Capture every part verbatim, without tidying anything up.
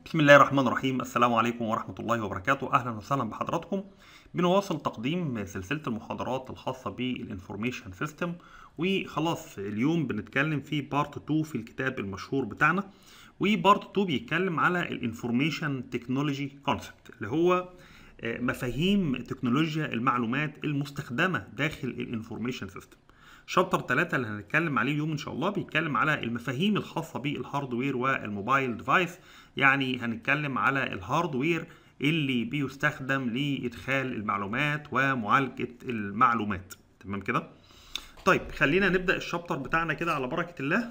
بسم الله الرحمن الرحيم. السلام عليكم ورحمة الله وبركاته. أهلا وسهلا بحضراتكم. بنواصل تقديم سلسلة المحاضرات الخاصة بالانفورميشن سيستم، وخلاص اليوم بنتكلم في بارت اتنين في الكتاب المشهور بتاعنا. وبارت اتنين بيتكلم على الانفورميشن تكنولوجي كونسبت، اللي هو مفاهيم تكنولوجيا المعلومات المستخدمة داخل الانفورميشن سيستم. شابتر ثلاثة اللي هنتكلم عليه اليوم ان شاء الله بيتكلم على المفاهيم الخاصة بالهاردوير والموبايل ديفايس. يعني هنتكلم على الهاردوير اللي بيستخدم لإدخال المعلومات ومعالجة المعلومات. تمام كده؟ طيب خلينا نبدأ الشابتر بتاعنا كده على بركة الله.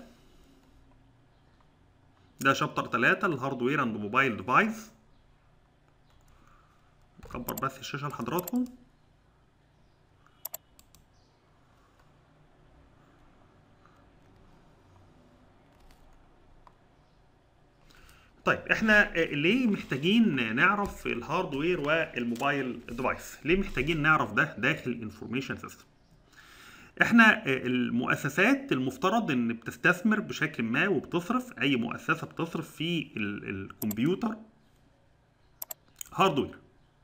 ده شابتر ثلاثة الهاردوير اند موبايل ديفايس. نكبر بس الشاشة لحضراتكم. طيب احنا ليه محتاجين نعرف الهاردوير والموبايل ديفايس؟ ليه محتاجين نعرف ده داخل الانفورميشن سيستم؟ احنا المؤسسات المفترض ان بتستثمر بشكل ما وبتصرف، اي مؤسسة بتصرف في الكمبيوتر هاردوير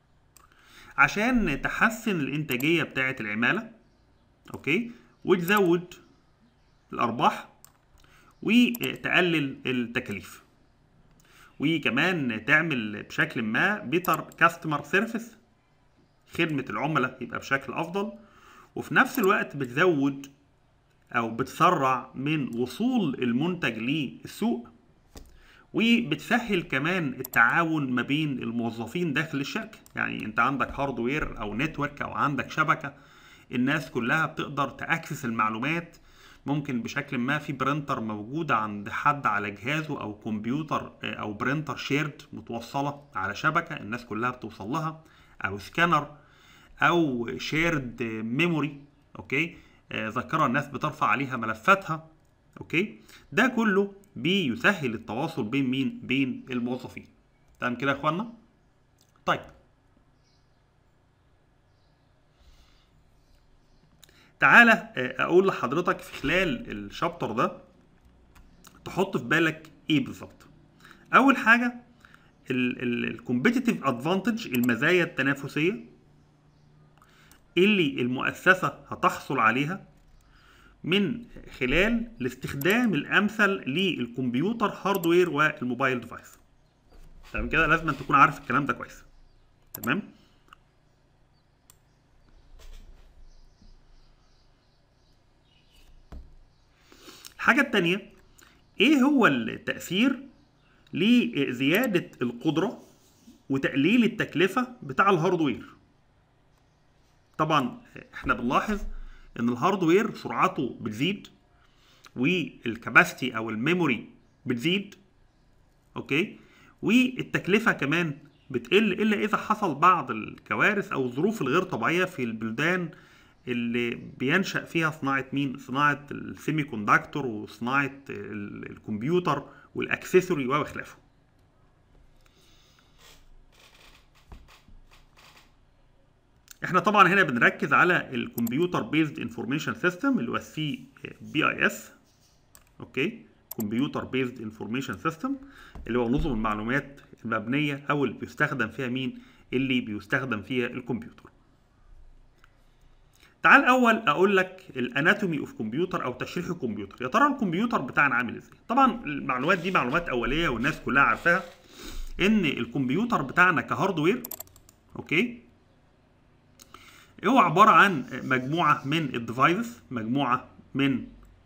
عشان تحسن الانتاجية بتاعة العمالة، اوكي، وتزود الارباح وتقلل التكاليف، وكمان تعمل بشكل ما بيتر كاستمر سيرفيس، خدمة العملاء يبقى بشكل أفضل، وفي نفس الوقت بتزود أو بتسرع من وصول المنتج للسوق، وبتسهل كمان التعاون ما بين الموظفين داخل الشركة. يعني أنت عندك هاردوير أو نتورك أو عندك شبكة، الناس كلها بتقدر تأكسس المعلومات. ممكن بشكل ما في برينتر موجودة عند حد على جهازه، أو كمبيوتر أو برينتر شيرد متوصلة على شبكة الناس كلها بتوصل لها، أو سكانر، أو شيرد ميموري، أوكي، ذاكرة الناس بترفع عليها ملفاتها، أوكي. ده كله بيسهل التواصل بين مين؟ بين الموظفين. تمام كده يا إخوانا؟ طيب تعالى اقول لحضرتك في خلال الشابتر ده تحط في بالك ايه بالظبط. اول حاجه الكومبيتيتيف ادفانتج، المزايا التنافسيه اللي المؤسسه هتحصل عليها من خلال الاستخدام الامثل للكمبيوتر هاردوير والموبايل ديفايس. تمام كده؟ لازم أن تكون عارف الكلام ده كويس. تمام. الحاجة التانية، ايه هو التأثير لزيادة القدرة وتقليل التكلفة بتاع الهاردوير؟ طبعا احنا بنلاحظ ان الهاردوير سرعته بتزيد، والكاباسيتي او الميموري بتزيد، اوكي، والتكلفة كمان بتقل، الا اذا حصل بعض الكوارث او الظروف الغير طبيعية في البلدان اللي بينشأ فيها صناعة مين؟ صناعة السيمي كوندكتور وصناعة الكمبيوتر والاكسسوري وخلافه. احنا طبعا هنا بنركز على الكمبيوتر بيزد انفورميشن سيستم اللي هو السي بي اي اس، اوكي، كمبيوتر بيزد انفورميشن سيستم اللي هو نظم المعلومات المبنية او اللي بيستخدم فيها مين؟ اللي بيستخدم فيها الكمبيوتر. تعال اول اقول لك الاناتومي اوف كمبيوتر او تشريح الكمبيوتر. يا ترى الكمبيوتر بتاعنا عامل ازاي؟ طبعا المعلومات دي معلومات اوليه والناس كلها عارفاها، ان الكمبيوتر بتاعنا كهاردوير، اوكي، هو عباره عن مجموعه من الديفايسز، مجموعه من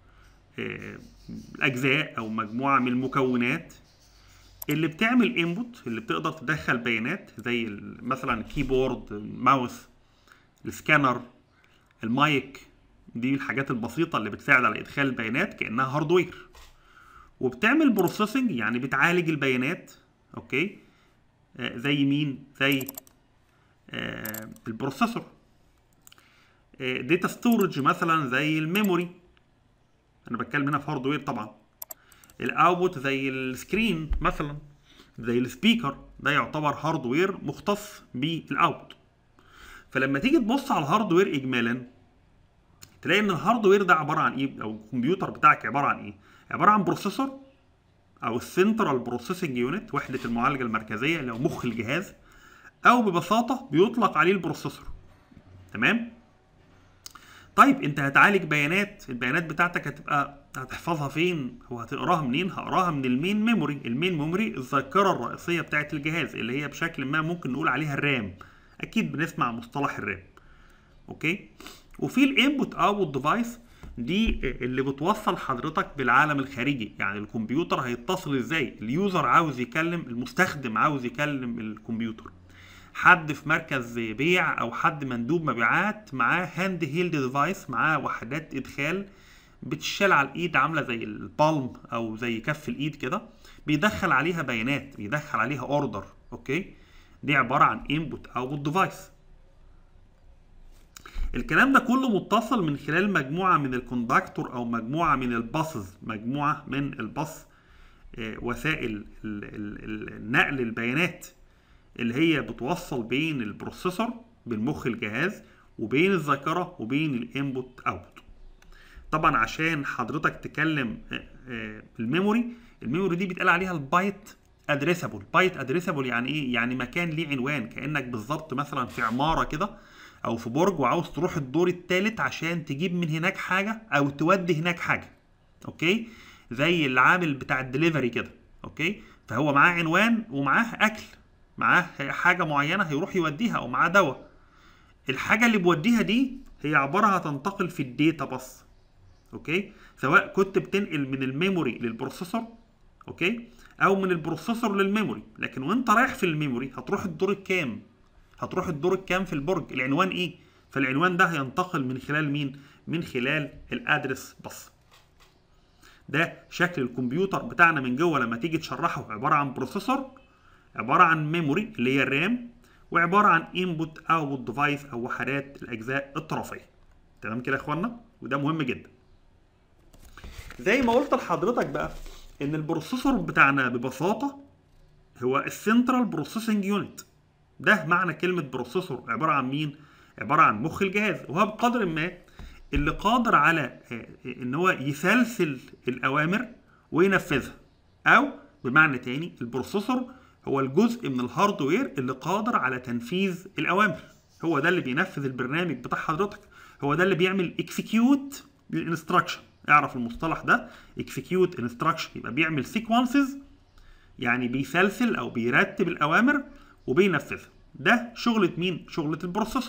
الاجزاء او مجموعه من المكونات اللي بتعمل انبوت، اللي بتقدر تدخل بيانات زي مثلا كيبورد، ماوس، السكانر، المايك. دي الحاجات البسيطة اللي بتساعد على إدخال البيانات كأنها هاردوير. وبتعمل بروسيسنج، يعني بتعالج البيانات، أوكي، آه زي مين؟ زي آه البروسيسور. آه داتا ستورج مثلا زي الميموري، أنا بتكلم هنا في هاردوير طبعا. الأوتبوت زي السكرين مثلا، زي السبيكر، ده يعتبر هاردوير مختص بالأوتبوت. فلما تيجي تبص على الهاردوير إجمالا تلاقي ان الهاردوير ده عباره عن ايه، او الكمبيوتر بتاعك عباره عن ايه؟ عباره عن بروسيسور، او السنترال بروسيسنج يونت، وحده المعالجه المركزيه اللي هو مخ الجهاز، او ببساطه بيطلق عليه البروسيسور. تمام. طيب انت هتعالج بيانات، البيانات بتاعتك هتبقى هتحفظها فين وهتقراها منين؟ هقراها من المين ميموري. المين ميموري الذاكره الرئيسيه بتاعت الجهاز، اللي هي بشكل ما ممكن نقول عليها الرام. اكيد بنسمع مصطلح الرام. اوكي. وفي الانبوت اوتبوت ديفايس، دي اللي بتوصل حضرتك بالعالم الخارجي. يعني الكمبيوتر هيتصل ازاي؟ اليوزر عاوز يكلم، المستخدم عاوز يكلم الكمبيوتر. حد في مركز بيع او حد مندوب مبيعات معاه هاند هيلد ديفايس، معاه وحدات ادخال بتشال على الايد، عامله زي البالم او زي كف الايد كده، بيدخل عليها بيانات، بيدخل عليها اوردر. اوكي. دي عباره عن انبوت اوتبوت ديفايس. الكلام ده كله متصل من خلال مجموعه من الكوندكتور او مجموعه من الباصز، مجموعه من الباص، وسائل النقل البيانات اللي هي بتوصل بين البروسيسور، بين مخ الجهاز، وبين الذاكره، وبين الانبوت اوتبوت. طبعا عشان حضرتك تكلم الميموري، الميموري دي بيتقال عليها البايت ادريسابل. بايت ادريسابل يعني ايه؟ يعني مكان ليه عنوان، كانك بالظبط مثلا في عماره كده او في برج وعاوز تروح الدور الثالث عشان تجيب من هناك حاجه او تودي هناك حاجه. اوكي. زي العامل بتاع الدليفري كده. اوكي. فهو معاه عنوان ومعاه اكل، معاه حاجه معينه هيروح يوديها، او معاه دواء. الحاجه اللي بوديها دي هي عباره هتنتقل في الداتا بس. اوكي. سواء كنت بتنقل من الميموري للبروسيسور، اوكي، او من البروسيسور للميموري. لكن وانت رايح في الميموري هتروح الدور الكام؟ هتروح الدور الكام في البرج؟ العنوان ايه؟ فالعنوان ده هينتقل من خلال مين؟ من خلال الادرس بس. ده شكل الكمبيوتر بتاعنا من جوه لما تيجي تشرحه. عباره عن بروسيسور، عباره عن ميموري اللي هي الرام، وعباره عن انبوت اوتبوت ديفايس او وحدات الاجزاء الطرفيه. تمام كده يا اخوانا؟ وده مهم جدا. زي ما قلت لحضرتك بقى ان البروسيسور بتاعنا ببساطه هو السنترال بروسيسنج يونت. ده معنى كلمه بروسيسور، عباره عن مين؟ عباره عن مخ الجهاز، وهو بقدر ما اللي قادر على ان هو يسلسل الاوامر وينفذها. او بمعنى تاني، البروسيسور هو الجزء من الهاردوير اللي قادر على تنفيذ الاوامر. هو ده اللي بينفذ البرنامج بتاع حضرتك، هو ده اللي بيعمل اكسكيوت للانستراكشن. اعرف المصطلح ده، اكسكيوت انستراكشن، يبقى بيعمل سيكونسز، يعني بيسلسل او بيرتب الاوامر وبينفذها. ده شغلة مين؟ شغلة البروسيسور.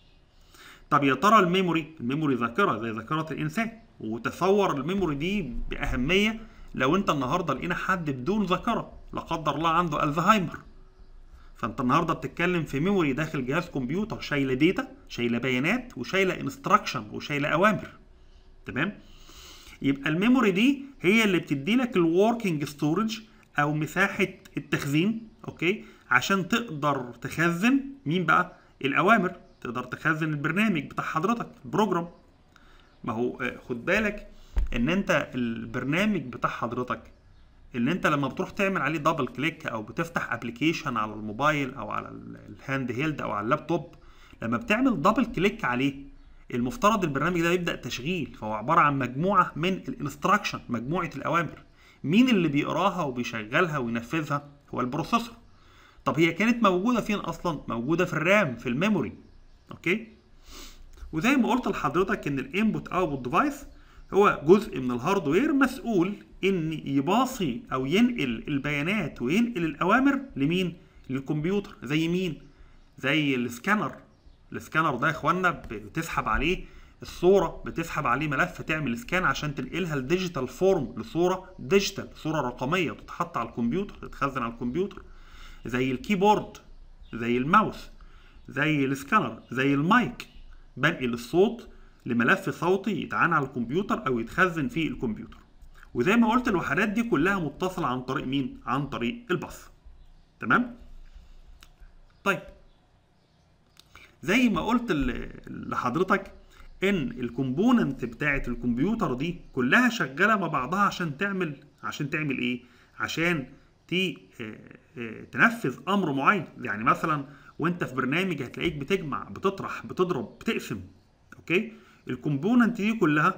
طب يا ترى الميموري، الميموري ذاكرة زي ذاكرة الانسان، وتصور الميموري دي باهمية لو انت النهارده لقينا حد بدون ذاكرة، لا قدر الله عنده الزهايمر، فانت النهارده بتتكلم في ميموري داخل جهاز كمبيوتر شايله داتا، شايله بيانات، وشايله انستراكشن، وشايله اوامر. تمام؟ يبقى الميموري دي هي اللي بتدي لك الوركينج ستورج او مساحه التخزين. اوكي. عشان تقدر تخزن مين بقى؟ الاوامر. تقدر تخزن البرنامج بتاع حضرتك، البروجرام. ما هو خد بالك ان انت البرنامج بتاع حضرتك اللي انت لما بتروح تعمل عليه دبل كليك او بتفتح ابلكيشن على الموبايل او على الهاند هيلد او على اللابتوب، لما بتعمل دبل كليك عليه المفترض البرنامج ده يبدا تشغيل. فهو عباره عن مجموعه من الانستراكشن، مجموعه الاوامر. مين اللي بيقراها وبيشغلها وينفذها؟ هو البروسيسور. طب هي كانت موجوده فين اصلا؟ موجوده في الرام، في الميموري. اوكي. وزي ما قلت لحضرتك ان الانبوت اوتبوت ديفايس هو جزء من الهاردوير مسؤول ان يباصي او ينقل البيانات وينقل الاوامر لمين؟ للكمبيوتر. زي مين؟ زي السكانر. السكانر ده يا اخوانا بتسحب عليه الصوره، بتسحب عليه ملف، تعمل سكان عشان تنقلها لديجيتال فورم، لصوره ديجيتال، صوره رقميه تتحط على الكمبيوتر، تتخزن على الكمبيوتر. زي الكيبورد، زي الماوس، زي السكانر، زي المايك، بنقل الصوت لملف صوتي يتعان على الكمبيوتر او يتخزن في الكمبيوتر. وزي ما قلت الوحدات دي كلها متصله عن طريق مين؟ عن طريق الباص. تمام؟ طيب زي ما قلت لحضرتك ان الكومبوننت بتاعه الكمبيوتر دي كلها شغاله مع بعضها عشان تعمل عشان تعمل ايه؟ عشان تي تنفذ امر معين. يعني مثلا وانت في برنامج هتلاقيك بتجمع، بتطرح، بتضرب، بتقسم. اوكي. الكومبوننت دي كلها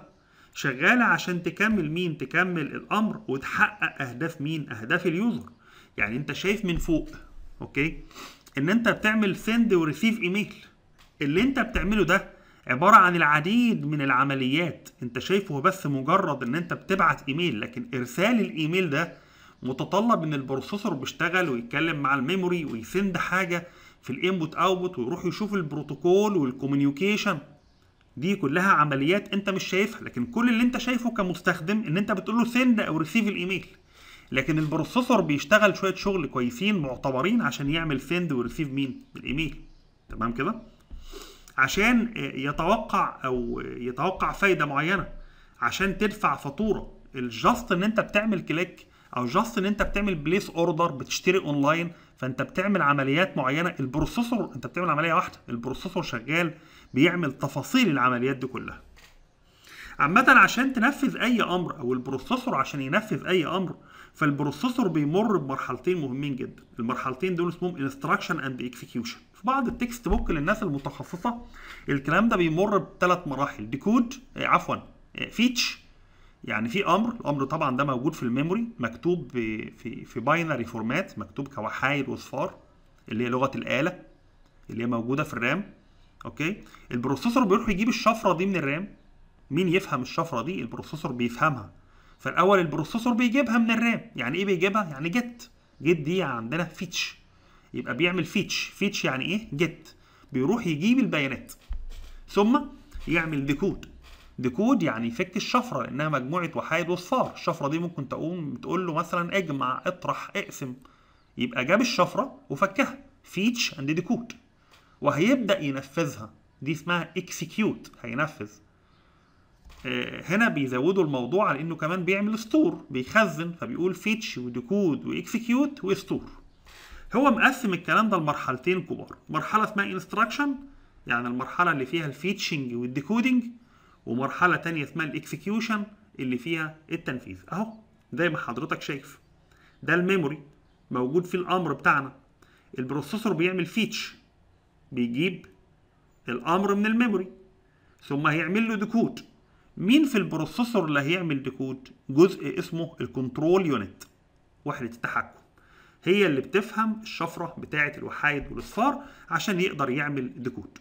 شغاله عشان تكمل مين؟ تكمل الامر وتحقق اهداف مين؟ اهداف اليوزر. يعني انت شايف من فوق اوكي ان انت بتعمل سند وريسيف ايميل. اللي انت بتعمله ده عباره عن العديد من العمليات، انت شايفه بس مجرد ان انت بتبعت ايميل، لكن ارسال الايميل ده متطلب ان البروسيسور بيشتغل ويتكلم مع الميموري ويسند حاجه في الانبوت اوتبوت ويروح يشوف البروتوكول والكوميونيكيشن. دي كلها عمليات انت مش شايفها، لكن كل اللي انت شايفه كمستخدم ان انت بتقول له سند او ريسيف الايميل. لكن البروسيسور بيشتغل شويه شغل كويسين معتبرين عشان يعمل سند وريسيف مين؟ الايميل. تمام كده؟ عشان يتوقع او يتوقع فايده معينه، عشان تدفع فاتوره. الجاست ان انت بتعمل كليك او جاست ان انت بتعمل بليس اوردر، بتشتري اونلاين، فانت بتعمل عمليات معينه. البروسيسور انت بتعمل عمليه واحده، البروسيسور شغال بيعمل تفاصيل العمليات دي كلها. عامه عشان تنفذ اي امر او البروسيسور عشان ينفذ اي امر، فالبروسيسور بيمر بمرحلتين مهمين جدا. المرحلتين دول اسمهم انستراكشن اند اكسكيوشن. في بعض التكست بوك للناس المتخصصه الكلام ده بيمر بثلاث مراحل: ديكود آه عفوا آه فيتش، يعني في امر، الامر طبعا ده موجود في الميموري، مكتوب في في باينري فورمات، مكتوب كوحايد واصفار اللي هي لغه الاله اللي هي موجوده في الرام. اوكي، البروسيسور بيروح يجيب الشفره دي من الرام. مين يفهم الشفره دي؟ البروسيسور بيفهمها. فالاول البروسيسور بيجيبها من الرام. يعني ايه بيجيبها؟ يعني جيت. جيت دي عندنا فيتش، يبقى بيعمل فيتش. فيتش يعني ايه؟ جيت. بيروح يجيب البيانات ثم يعمل ديكود. ديكود يعني يفك الشفره لانها مجموعه وحايد واصفار. الشفره دي ممكن تقوم تقول له مثلا اجمع، اطرح، اقسم، يبقى جاب الشفره وفكها. فيتش اند ديكود. وهيبدا ينفذها، دي اسمها اكسكيوت، هينفذ. هنا بيزودوا الموضوع على انه كمان بيعمل ستور، بيخزن، فبيقول فيتش وديكود واكسكيوت وستور. هو مقسم الكلام ده لمرحلتين كبار. مرحله اسمها انستراكشن، يعني المرحله اللي فيها الفيتشنج والديكودنج، ومرحله تانية اسمها الاكسكيوشن اللي فيها التنفيذ. اهو زي ما حضرتك شايف ده الميموري موجود فيه الامر بتاعنا. البروسيسور بيعمل فيتش، بيجيب الامر من الميموري ثم هيعمل له ديكود. مين في البروسيسور اللي هيعمل ديكود؟ جزء اسمه الكنترول يونت، وحده التحكم، هي اللي بتفهم الشفره بتاعه الوحايد والاصفار عشان يقدر يعمل ديكود.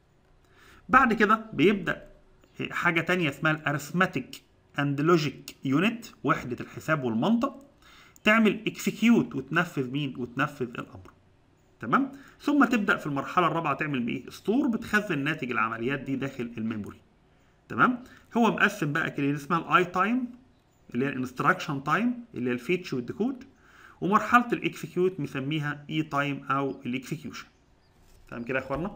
بعد كده بيبدا حاجه تانية اسمها الارثماتيك اند لوجيك يونت، وحده الحساب والمنطق، تعمل اكسكيوت وتنفذ مين؟ وتنفذ الامر. تمام؟ ثم تبدا في المرحله الرابعه تعمل ايه؟ ستور، بتخزن ناتج العمليات دي داخل الميموري. تمام؟ هو مقسم بقى كده اسمها الاي تايم اللي هي الانستراكشن تايم اللي هي الفيتش والديكود، ومرحله الاكسكيوت مسميها اي تايم او الاكسكيوشن. تمام كده يا اخوانا؟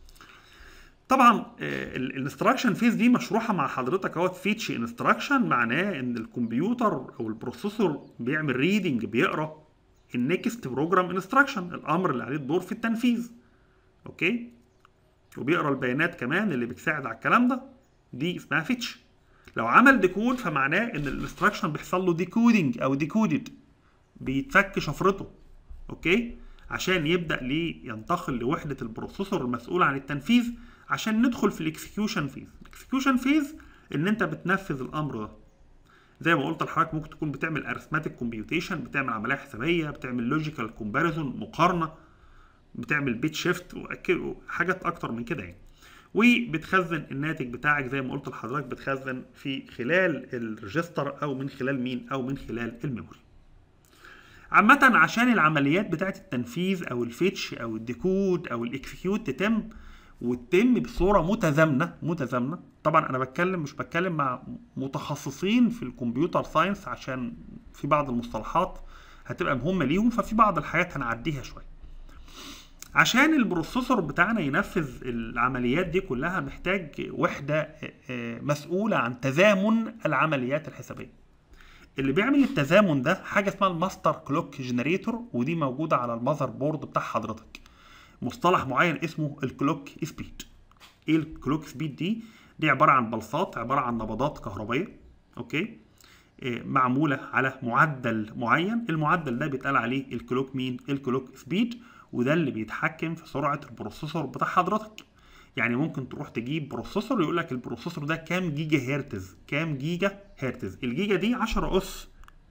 طبعا الانستراكشن فيز دي مشروحه مع حضرتك اهوت. فيتش انستراكشن معناه ان الكمبيوتر او البروسيسور بيعمل ريدنج، بيقرا النكست بروجرام انستراكشن، الامر اللي عليه الدور في التنفيذ. اوكي، وبيقرا البيانات كمان اللي بتساعد على الكلام ده، دي اسمها فيتش. لو عمل ديكود فمعناه ان الانستراكشن بيحصل له ديكودنج او ديكودد، بيتفك شفرته. اوكي، عشان يبدا ليه ينتقل لوحده البروسيسور المسؤوله عن التنفيذ عشان ندخل في الاكسكيوشن فيز. الاكسكيوشن فيز ان انت بتنفذ الامر ده. زي ما قلت لحضرتك ممكن تكون بتعمل ارثماتيك كومبيوتيشن، بتعمل عمليه حسابيه، بتعمل لوجيكال كومباريزون، مقارنه، بتعمل بيت شيفت وحاجات اكتر من كده يعني. وبتخزن الناتج بتاعك زي ما قلت لحضرتك، بتخزن في خلال الريجستر او من خلال مين؟ او من خلال الميموري. عامة عشان العمليات بتاعه التنفيذ او الفيتش او الديكود او الاكسكيوت تتم وتتم بصوره متزامنه متزامنه طبعا انا بتكلم مش بتكلم مع متخصصين في الكمبيوتر ساينس عشان في بعض المصطلحات هتبقى مهمه ليهم، ففي بعض الحاجات هنعديها شويه. عشان البروسيسور بتاعنا ينفذ العمليات دي كلها محتاج وحده مسؤوله عن تزامن العمليات الحسابيه. اللي بيعمل التزامن ده حاجه اسمها الماستر كلوك جنريتور، ودي موجوده على المذر بورد بتاع حضرتك. مصطلح معين اسمه الكلوك سبيد. ايه الكلوك سبيد دي؟ دي عباره عن بلصات، عباره عن نبضات كهربائيه. اوكي، إيه معموله على معدل معين، المعدل ده بيتقال عليه الكلوك مين؟ الكلوك سبيد، وده اللي بيتحكم في سرعه البروسيسور بتاع حضرتك. يعني ممكن تروح تجيب بروسيسور يقول لك البروسيسور ده كام جيجا هرتز، كام جيجا هرتز. الجيجا دي عشرة اس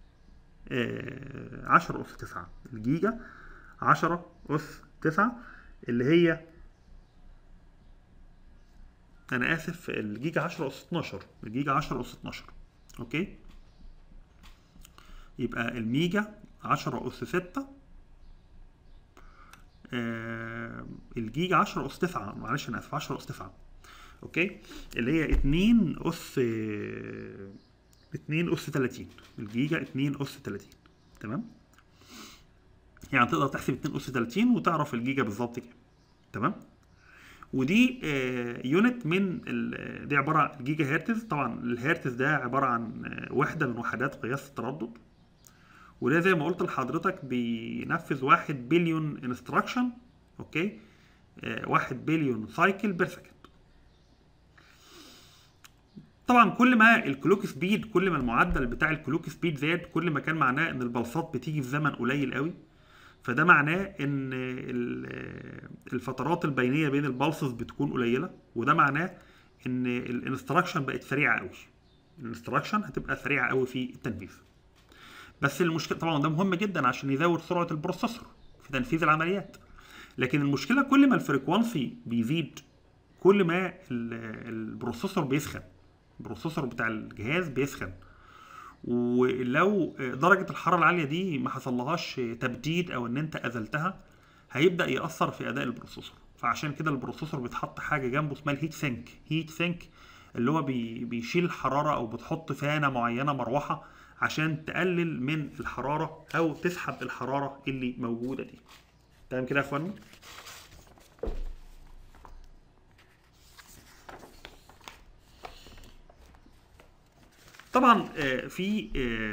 آه عشرة اس تسعة، الجيجا عشرة اس تسعة اللي هي، انا اسف، الجيجا عشرة اس اتناشر، الجيجا عشرة اس اتناشر. اوكي، يبقى الميجا عشرة اس ستة، آه الجيجا عشرة اس تسعة، معلش انا اسف، عشرة اس تسعة. اوكي، اللي هي اتنين اس اتنين اس تلاتين، الجيجا اتنين اس تلاتين. تمام، يعني تقدر تحسب اتنين اس تلاتين وتعرف الجيجا بالظبط كام. تمام، ودي آه يونت من دي عباره عن الجيجا هرتز. طبعا الهرتز ده عباره عن آه وحده من وحدات قياس التردد، وده زي ما قلت لحضرتك بينفذ واحد بليون انستراكشن. اوكي، آه واحد بليون سايكل بير سكند. طبعا كل ما الكلوك سبيد، كل ما المعدل بتاع الكلوك سبيد زاد، كل ما كان معناه ان البلصات بتيجي في زمن قليل قوي. فده معناه ان الفترات البينيه بين البلسز بتكون قليله، وده معناه ان الانستراكشن بقت سريعه قوي. الانستراكشن هتبقى سريعه قوي في التنفيذ. بس المشكله طبعا ده مهم جدا عشان يزود سرعه البروسيسور في تنفيذ العمليات. لكن المشكله كل ما الفريكوانسي بيزيد، كل ما البروسيسور بيسخن، البروسيسور بتاع الجهاز بيسخن. ولو درجة الحرارة العالية دي ما حصلهاش تبديد او ان انت ازلتها، هيبدأ يأثر في اداء البروسيسور. فعشان كده البروسيسور بيتحط حاجة جنبه اسمها الهيت سينك. هيت سينك اللي هو بي بيشيل الحرارة، او بتحط فانة معينة، مروحة، عشان تقلل من الحرارة او تسحب الحرارة اللي موجودة دي. تمام كده يا اخوانا؟ طبعا في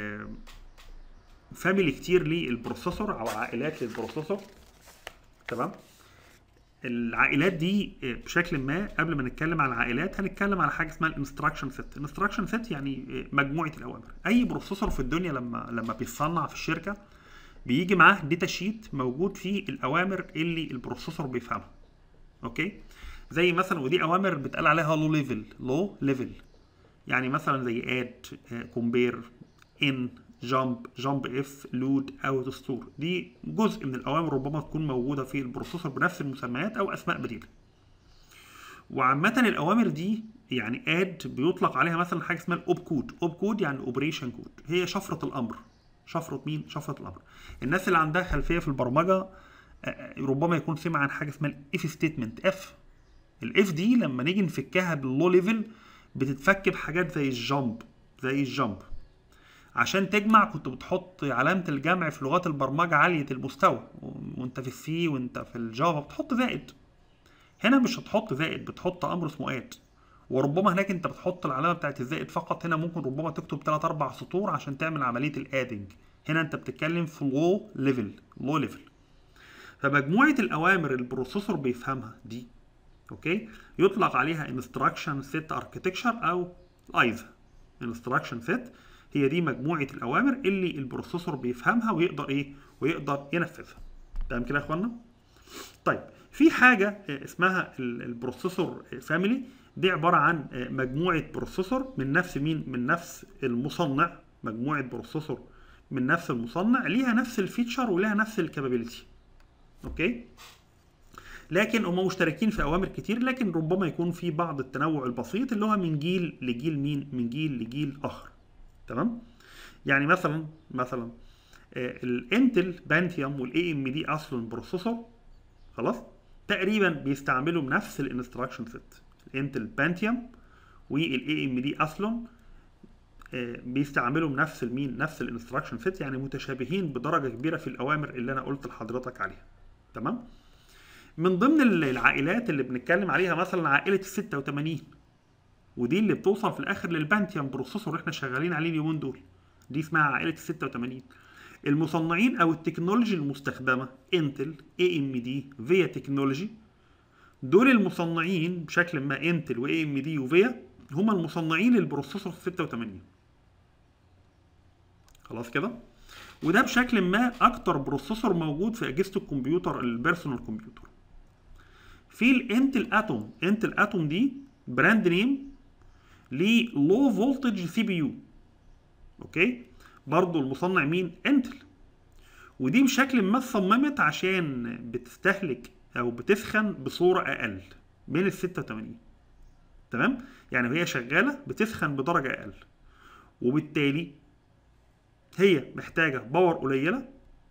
فاميلي كتير للبروسيسور او عائلات للبروسيسور. تمام، العائلات دي بشكل ما، قبل ما نتكلم على العائلات هنتكلم على حاجه اسمها الانستراكشن سيت. الانستراكشن سيت يعني مجموعه الاوامر. اي بروسيسور في الدنيا لما لما بيتصنع في الشركه بيجي معاه داتا شيت موجود فيه الاوامر اللي البروسيسور بيفهمها. اوكي، زي مثلا، ودي اوامر بتقال عليها لو ليفل، لو ليفل يعني مثلا زي اد، كومبير، ان، جامب، جامب اف، لود، اوت ستور. دي جزء من الاوامر ربما تكون موجوده في البروسيسور بنفس المسميات او اسماء بديله. وعامه الاوامر دي يعني اد بيطلق عليها مثلا حاجه اسمها الاوب كود. اوب كود يعني اوبريشن كود، هي شفره الامر. شفره مين؟ شفره الامر. الناس اللي عندها خلفيه في البرمجه ربما يكون سمع عن حاجه اسمها الاف ستيتمنت. اف الاف دي لما نيجي نفكها باللو ليفل بتتفك بحاجات زي الجامب، زي الجامب. عشان تجمع كنت بتحط علامة الجمع في لغات البرمجة عالية المستوى، وانت في السي وانت في الجافا بتحط زائد. هنا مش هتحط زائد، بتحط امر اسمه اد. وربما هناك انت بتحط العلامة بتاعت الزائد فقط. هنا ممكن ربما تكتب تلاتة اربعة سطور عشان تعمل عملية الادنج. هنا انت بتتكلم في لو ليفل، لو ليفل. فمجموعة الاوامر البروسيسور بيفهمها دي، اوكي، يطلق عليها انستراكشن سيت اركتكشر او ايزا. انستراكشن سيت هي دي مجموعه الاوامر اللي البروسيسور بيفهمها ويقدر ايه، ويقدر ينفذها. تمام كده يا اخوانا؟ طيب، في حاجه اسمها البروسيسور فاميلي. دي عباره عن مجموعه بروسيسور من نفس مين؟ من نفس المصنع. مجموعه بروسيسور من نفس المصنع، ليها نفس الفيتشر وليها نفس الكابابيلتي. اوكي، لكن هم مشتركين في اوامر كتير، لكن ربما يكون في بعض التنوع البسيط اللي هو من جيل لجيل مين؟ من جيل لجيل اخر. تمام؟ يعني مثلا مثلا الانتل بانتيوم والاي ام دي اصلا بروسيسور، خلاص، تقريبا بيستعملوا نفس الانستراكشن سيت. الانتل بانتيوم والاي ام دي اصلا بيستعملوا نفس المين؟ نفس الانستراكشن سيت، يعني متشابهين بدرجه كبيره في الاوامر اللي انا قلت لحضرتك عليها. تمام؟ من ضمن العائلات اللي بنتكلم عليها مثلا عائله ال ستة وتمانين، ودي اللي بتوصل في الاخر للبانتيوم بروسيسور اللي احنا شغالين عليه اليومين دول. دي اسمها عائله ال ستة وتمانين. المصنعين او التكنولوجي المستخدمه انتل، اي ام دي، فيا تكنولوجي. دول المصنعين بشكل ما، انتل واي ام دي وفيا هم المصنعين للبروسيسور ستة وتمانين. خلاص كده؟ وده بشكل ما اكتر بروسيسور موجود في اجهزه الكمبيوتر، البيرسونال كمبيوتر. في الانتل اتوم. انتل اتوم دي براند نيم للو فولتج سي بي يو. اوكي، برضو المصنع مين؟ انتل. ودي بشكل ما اتصممت عشان بتستهلك او بتسخن بصوره اقل من ال ستة وتمانين. تمام، يعني وهي شغاله بتسخن بدرجه اقل، وبالتالي هي محتاجه باور قليله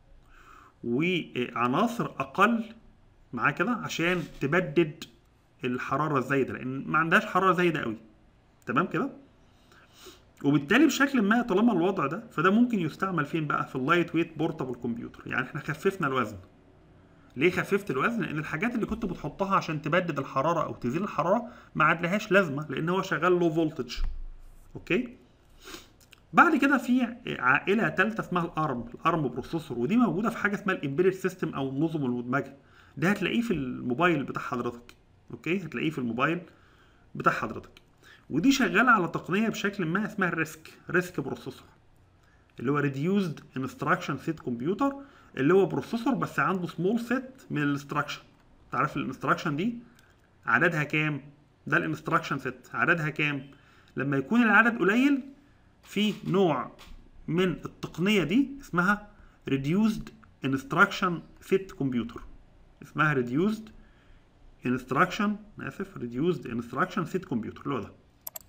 وعناصر اقل معاه كده عشان تبدد الحراره الزايده، لان ما عندهاش حراره زايده قوي. تمام كده. وبالتالي بشكل ما طالما الوضع ده، فده ممكن يستعمل فين بقى؟ في اللايت ويت بورتابل كمبيوتر. يعني احنا خففنا الوزن. ليه خففت الوزن؟ لان الحاجات اللي كنت بتحطها عشان تبدد الحراره او تزيل الحراره ما عادلهاش لازمه، لان هو شغال لو فولتج. اوكي. بعد كده في عائله ثالثه اسمها الارم، الارم بروسيسور، ودي موجوده في حاجه اسمها الامبيدد سيستم او النظم المدمجه. ده هتلاقيه في الموبايل بتاع حضرتك. اوكي، هتلاقيه في الموبايل بتاع حضرتك. ودي شغاله على تقنيه بشكل ما اسمها الريسك، ريسك بروسيسور، اللي هو ريديوزد انستراكشن سيت كمبيوتر، اللي هو بروسيسور بس عنده سمول سيت من الانستراكشن. تعرف الانستراكشن دي عددها كام؟ ده الانستراكشن سيت عددها كام؟ لما يكون العدد قليل، في نوع من التقنيه دي اسمها ريديوزد انستراكشن سيت كمبيوتر، اسمها ريديوزد انستراكشن اسف ريديوزد انستراكشن سيت كمبيوتر، اللي هو ده.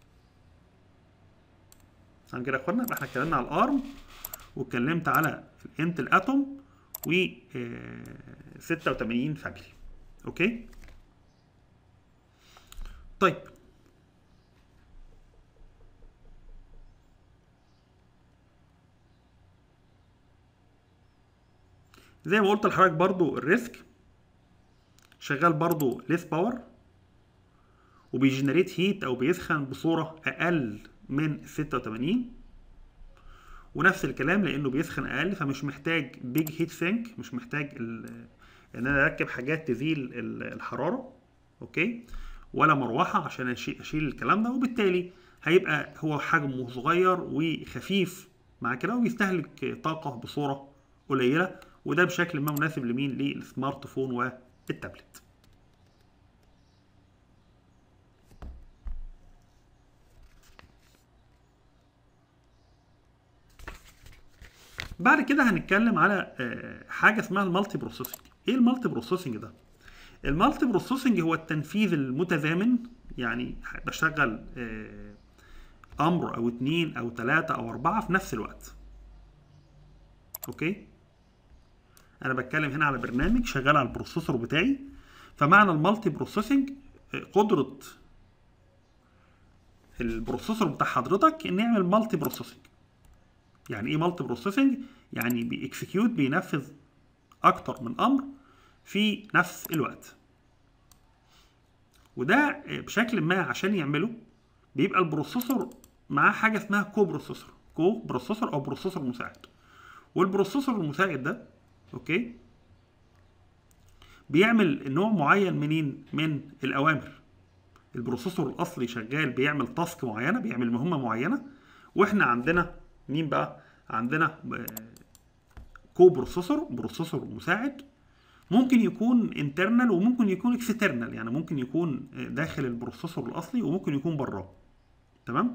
عشان كده يا اخوانا يبقى احنا اتكلمنا على الارم، واتكلمت على الانتل اتوم و ستة وتمانين فاميلي. اوكي. طيب زي ما قلت لحضرتك برضو الريسك شغال برضو ليس باور، وبيجنريت هيت او بيسخن بصوره اقل من ستة وتمانين، ونفس الكلام لانه بيسخن اقل فمش محتاج بيج هيت سينك، مش محتاج ان انا اركب حاجات تزيل الحراره. اوكي، ولا مروحه عشان اشيل الكلام ده، وبالتالي هيبقى هو حجمه صغير وخفيف مع كده، وبيستهلك طاقه بصوره قليله، وده بشكل ما مناسب لمين؟ للسمارت فون والتابلت. بعد كده هنتكلم على حاجه اسمها المالتي بروسيسنج. ايه المالتي بروسيسنج ده؟ المالتي بروسيسنج هو التنفيذ المتزامن، يعني بشتغل امر او اتنين او تلاته او اربعه في نفس الوقت. اوكي، انا بتكلم هنا على برنامج شغال على البروسيسور بتاعي. فمعنى المالتي بروسيسنج قدره البروسيسور بتاع حضرتك ان يعمل مالتي بروسيسنج. يعني ايه مالتي بروسيسنج؟ يعني بيكسكيوت، بينفذ اكتر من امر في نفس الوقت. وده بشكل ما عشان يعمله بيبقى البروسيسور معاه حاجه اسمها كو بروسيسور، كو بروسيسور او بروسيسور مساعد. والبروسيسور المساعد ده اوكي بيعمل نوع معين منين؟ من الاوامر. البروسيسور الاصلي شغال بيعمل تاسك معينه، بيعمل مهمه معينه، واحنا عندنا مين بقى؟ عندنا كو بروسيسور، بروسيسور مساعد، ممكن يكون انترنال وممكن يكون اكسترنال، يعني ممكن يكون داخل البروسيسور الاصلي وممكن يكون براه. تمام؟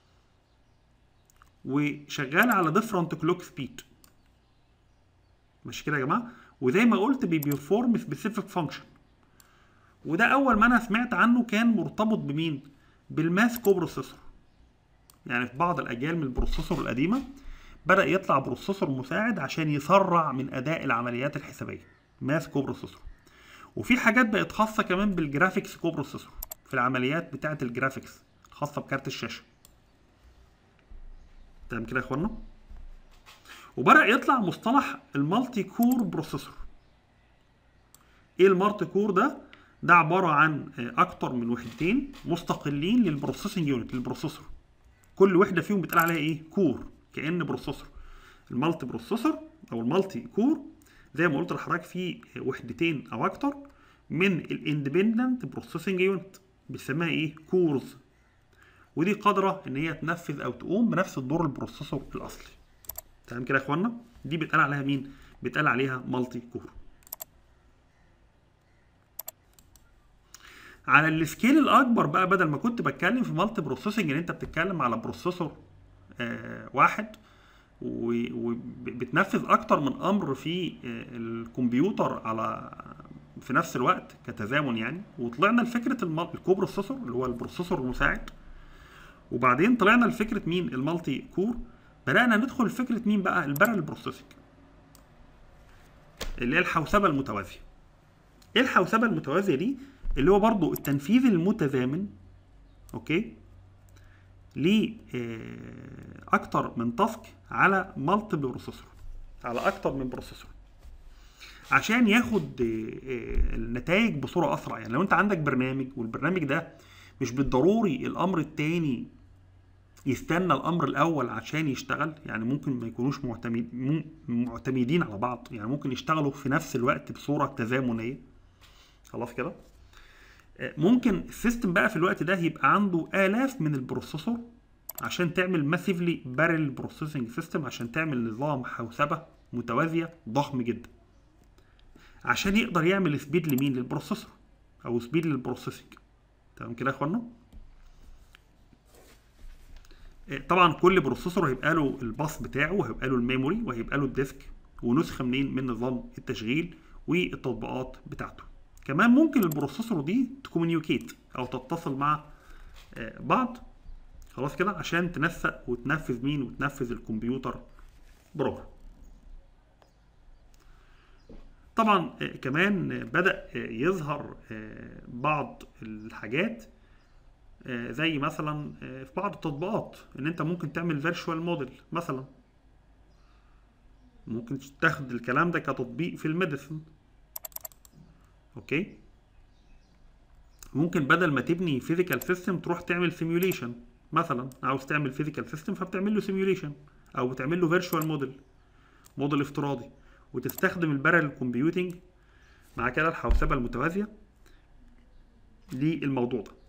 وشغال على ديفرنت كلوك سبيد. ماشي كده يا جماعه؟ وزي ما قلت بيبرفورم سبيسيفيك فانكشن. وده اول ما انا سمعت عنه كان مرتبط بمين؟ بالماس كو بروسيسور. يعني في بعض الاجيال من البروسيسور القديمه بدأ يطلع بروسيسور مساعد عشان يسرع من اداء العمليات الحسابيه، ماس كو بروسيسور. وفي حاجات بقت خاصه كمان بالجرافيكس كو بروسيسور في العمليات بتاعه الجرافيكس خاصه بكارت الشاشه. تمام كده يا اخوانا؟ وبدأ يطلع مصطلح المالتي كور بروسيسور. ايه المالتي كور ده؟ ده عباره عن اكتر من وحدتين مستقلين للبروسيسنج يونت، للبروسيسور. كل وحده فيهم بيتقال عليها ايه؟ كور، كأن بروسيسور. المالتي بروسيسور او المالتي كور زي ما قلت لحضرتك في وحدتين او اكتر من الاندبندنت بروسيسنج يونت، بنسميها ايه؟ كورز. ودي قادره ان هي تنفذ او تقوم بنفس الدور البروسيسور الاصلي. تمام كده يا اخوانا؟ دي بيتقال عليها مين؟ بيتقال عليها مالتي كور. على السكيل الاكبر بقى، بدل ما كنت بتكلم في مالتي بروسيسنج ان انت بتتكلم على بروسيسور آه واحد وبتنفذ اكتر من امر في آه الكمبيوتر على في نفس الوقت كتزامن يعني. وطلعنا لفكره الكو بروسيسور اللي هو البروسيسور المساعد، وبعدين طلعنا لفكره مين؟ المالتي كور. بدانا ندخل لفكره مين بقى؟ البارل بروسيسنج اللي هي الحوسبه المتوازيه. ايه الحوسبه المتوازيه دي؟ اللي هو برضو التنفيذ المتزامن اوكي ل اكتر من تاسك على مالتيبل بروسيسور، على اكتر من بروسيسور، عشان ياخد النتائج بصوره اسرع. يعني لو انت عندك برنامج والبرنامج ده مش بالضروري الامر الثاني يستنى الامر الاول عشان يشتغل، يعني ممكن ما يكونوش معتمد معتمدين على بعض، يعني ممكن يشتغلوا في نفس الوقت بصوره تزامنيه. خلاص كده. ممكن السيستم بقى في الوقت ده يبقى عنده آلاف من البروسيسور عشان تعمل ماسيفلي بارل بروسيسنج سيستم، عشان تعمل نظام حوسبة متوازية ضخم جدا، عشان يقدر يعمل سبيد لمين؟ للبروسيسور او سبيد للبروسيسنج. تمام كده يا اخوانا؟ طبعا كل بروسيسور هيبقى له الباص بتاعه، وهيبقى له الميموري، وهيبقى له الديسك، ونسخة منين؟ من نظام التشغيل والتطبيقات بتاعته. كمان ممكن البروسيسور دي تكوميونيكيت او تتصل مع بعض. خلاص كده، عشان تنسق وتنفذ مين؟ وتنفذ الكمبيوتر بروجرام. طبعا كمان بدأ يظهر بعض الحاجات زي مثلا في بعض التطبيقات ان انت ممكن تعمل فيرتشوال موديل مثلا. ممكن تاخد الكلام ده كتطبيق في الميديسن اوكي. ممكن بدل ما تبني فيزيكال سيستم تروح تعمل سيميوليشن مثلا. عاوز تعمل فيزيكال سيستم فبتعمل له سيميوليشن او بتعمل له فيرتشوال موديل، موديل افتراضي، وتستخدم البارل كومبيوتنج مع كده الحوسبه المتوازيه للموضوع ده.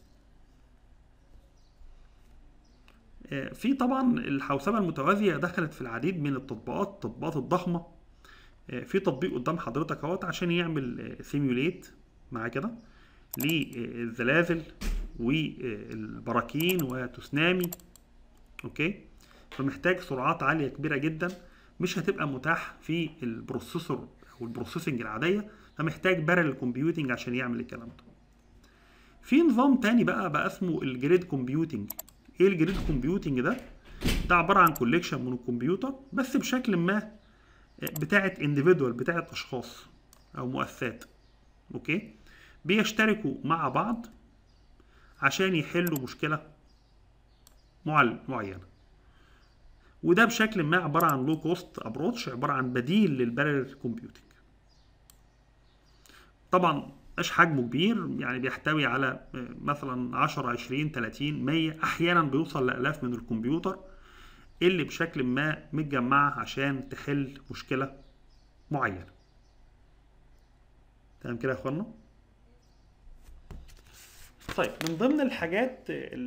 في طبعا الحوسبه المتوازيه دخلت في العديد من التطبيقات، التطبيقات الضخمه. في تطبيق قدام حضرتك اهوت عشان يعمل سيميوليت مع كده للزلازل والبراكين وتسونامي اوكي. فمحتاج سرعات عاليه كبيره جدا، مش هتبقى متاح في البروسيسور او البروسيسنج العاديه، فمحتاج بارل كومبيوتنج عشان يعمل الكلام ده. في نظام تاني بقى بقى اسمه الجريد كومبيوتنج. ايه الجريد كومبيوتنج ده؟ ده عباره عن كوليكشن من الكمبيوتر بس بشكل ما بتاعه انديفيدوال، بتاعه اشخاص او مؤسسات اوكي، بيشتركوا مع بعض عشان يحلوا مشكله معينه. وده بشكل ما عباره عن لو كوست ابروتش، عباره عن بديل للبارل كومبيوتنج. طبعا مش حجمه كبير، يعني بيحتوي على مثلا عشرة عشرين تلاتين مية، احيانا بيوصل لالاف من الكمبيوتر اللي بشكل ما متجمعه عشان تحل مشكله معينه. تمام كده يا اخوانا؟ طيب من ضمن الحاجات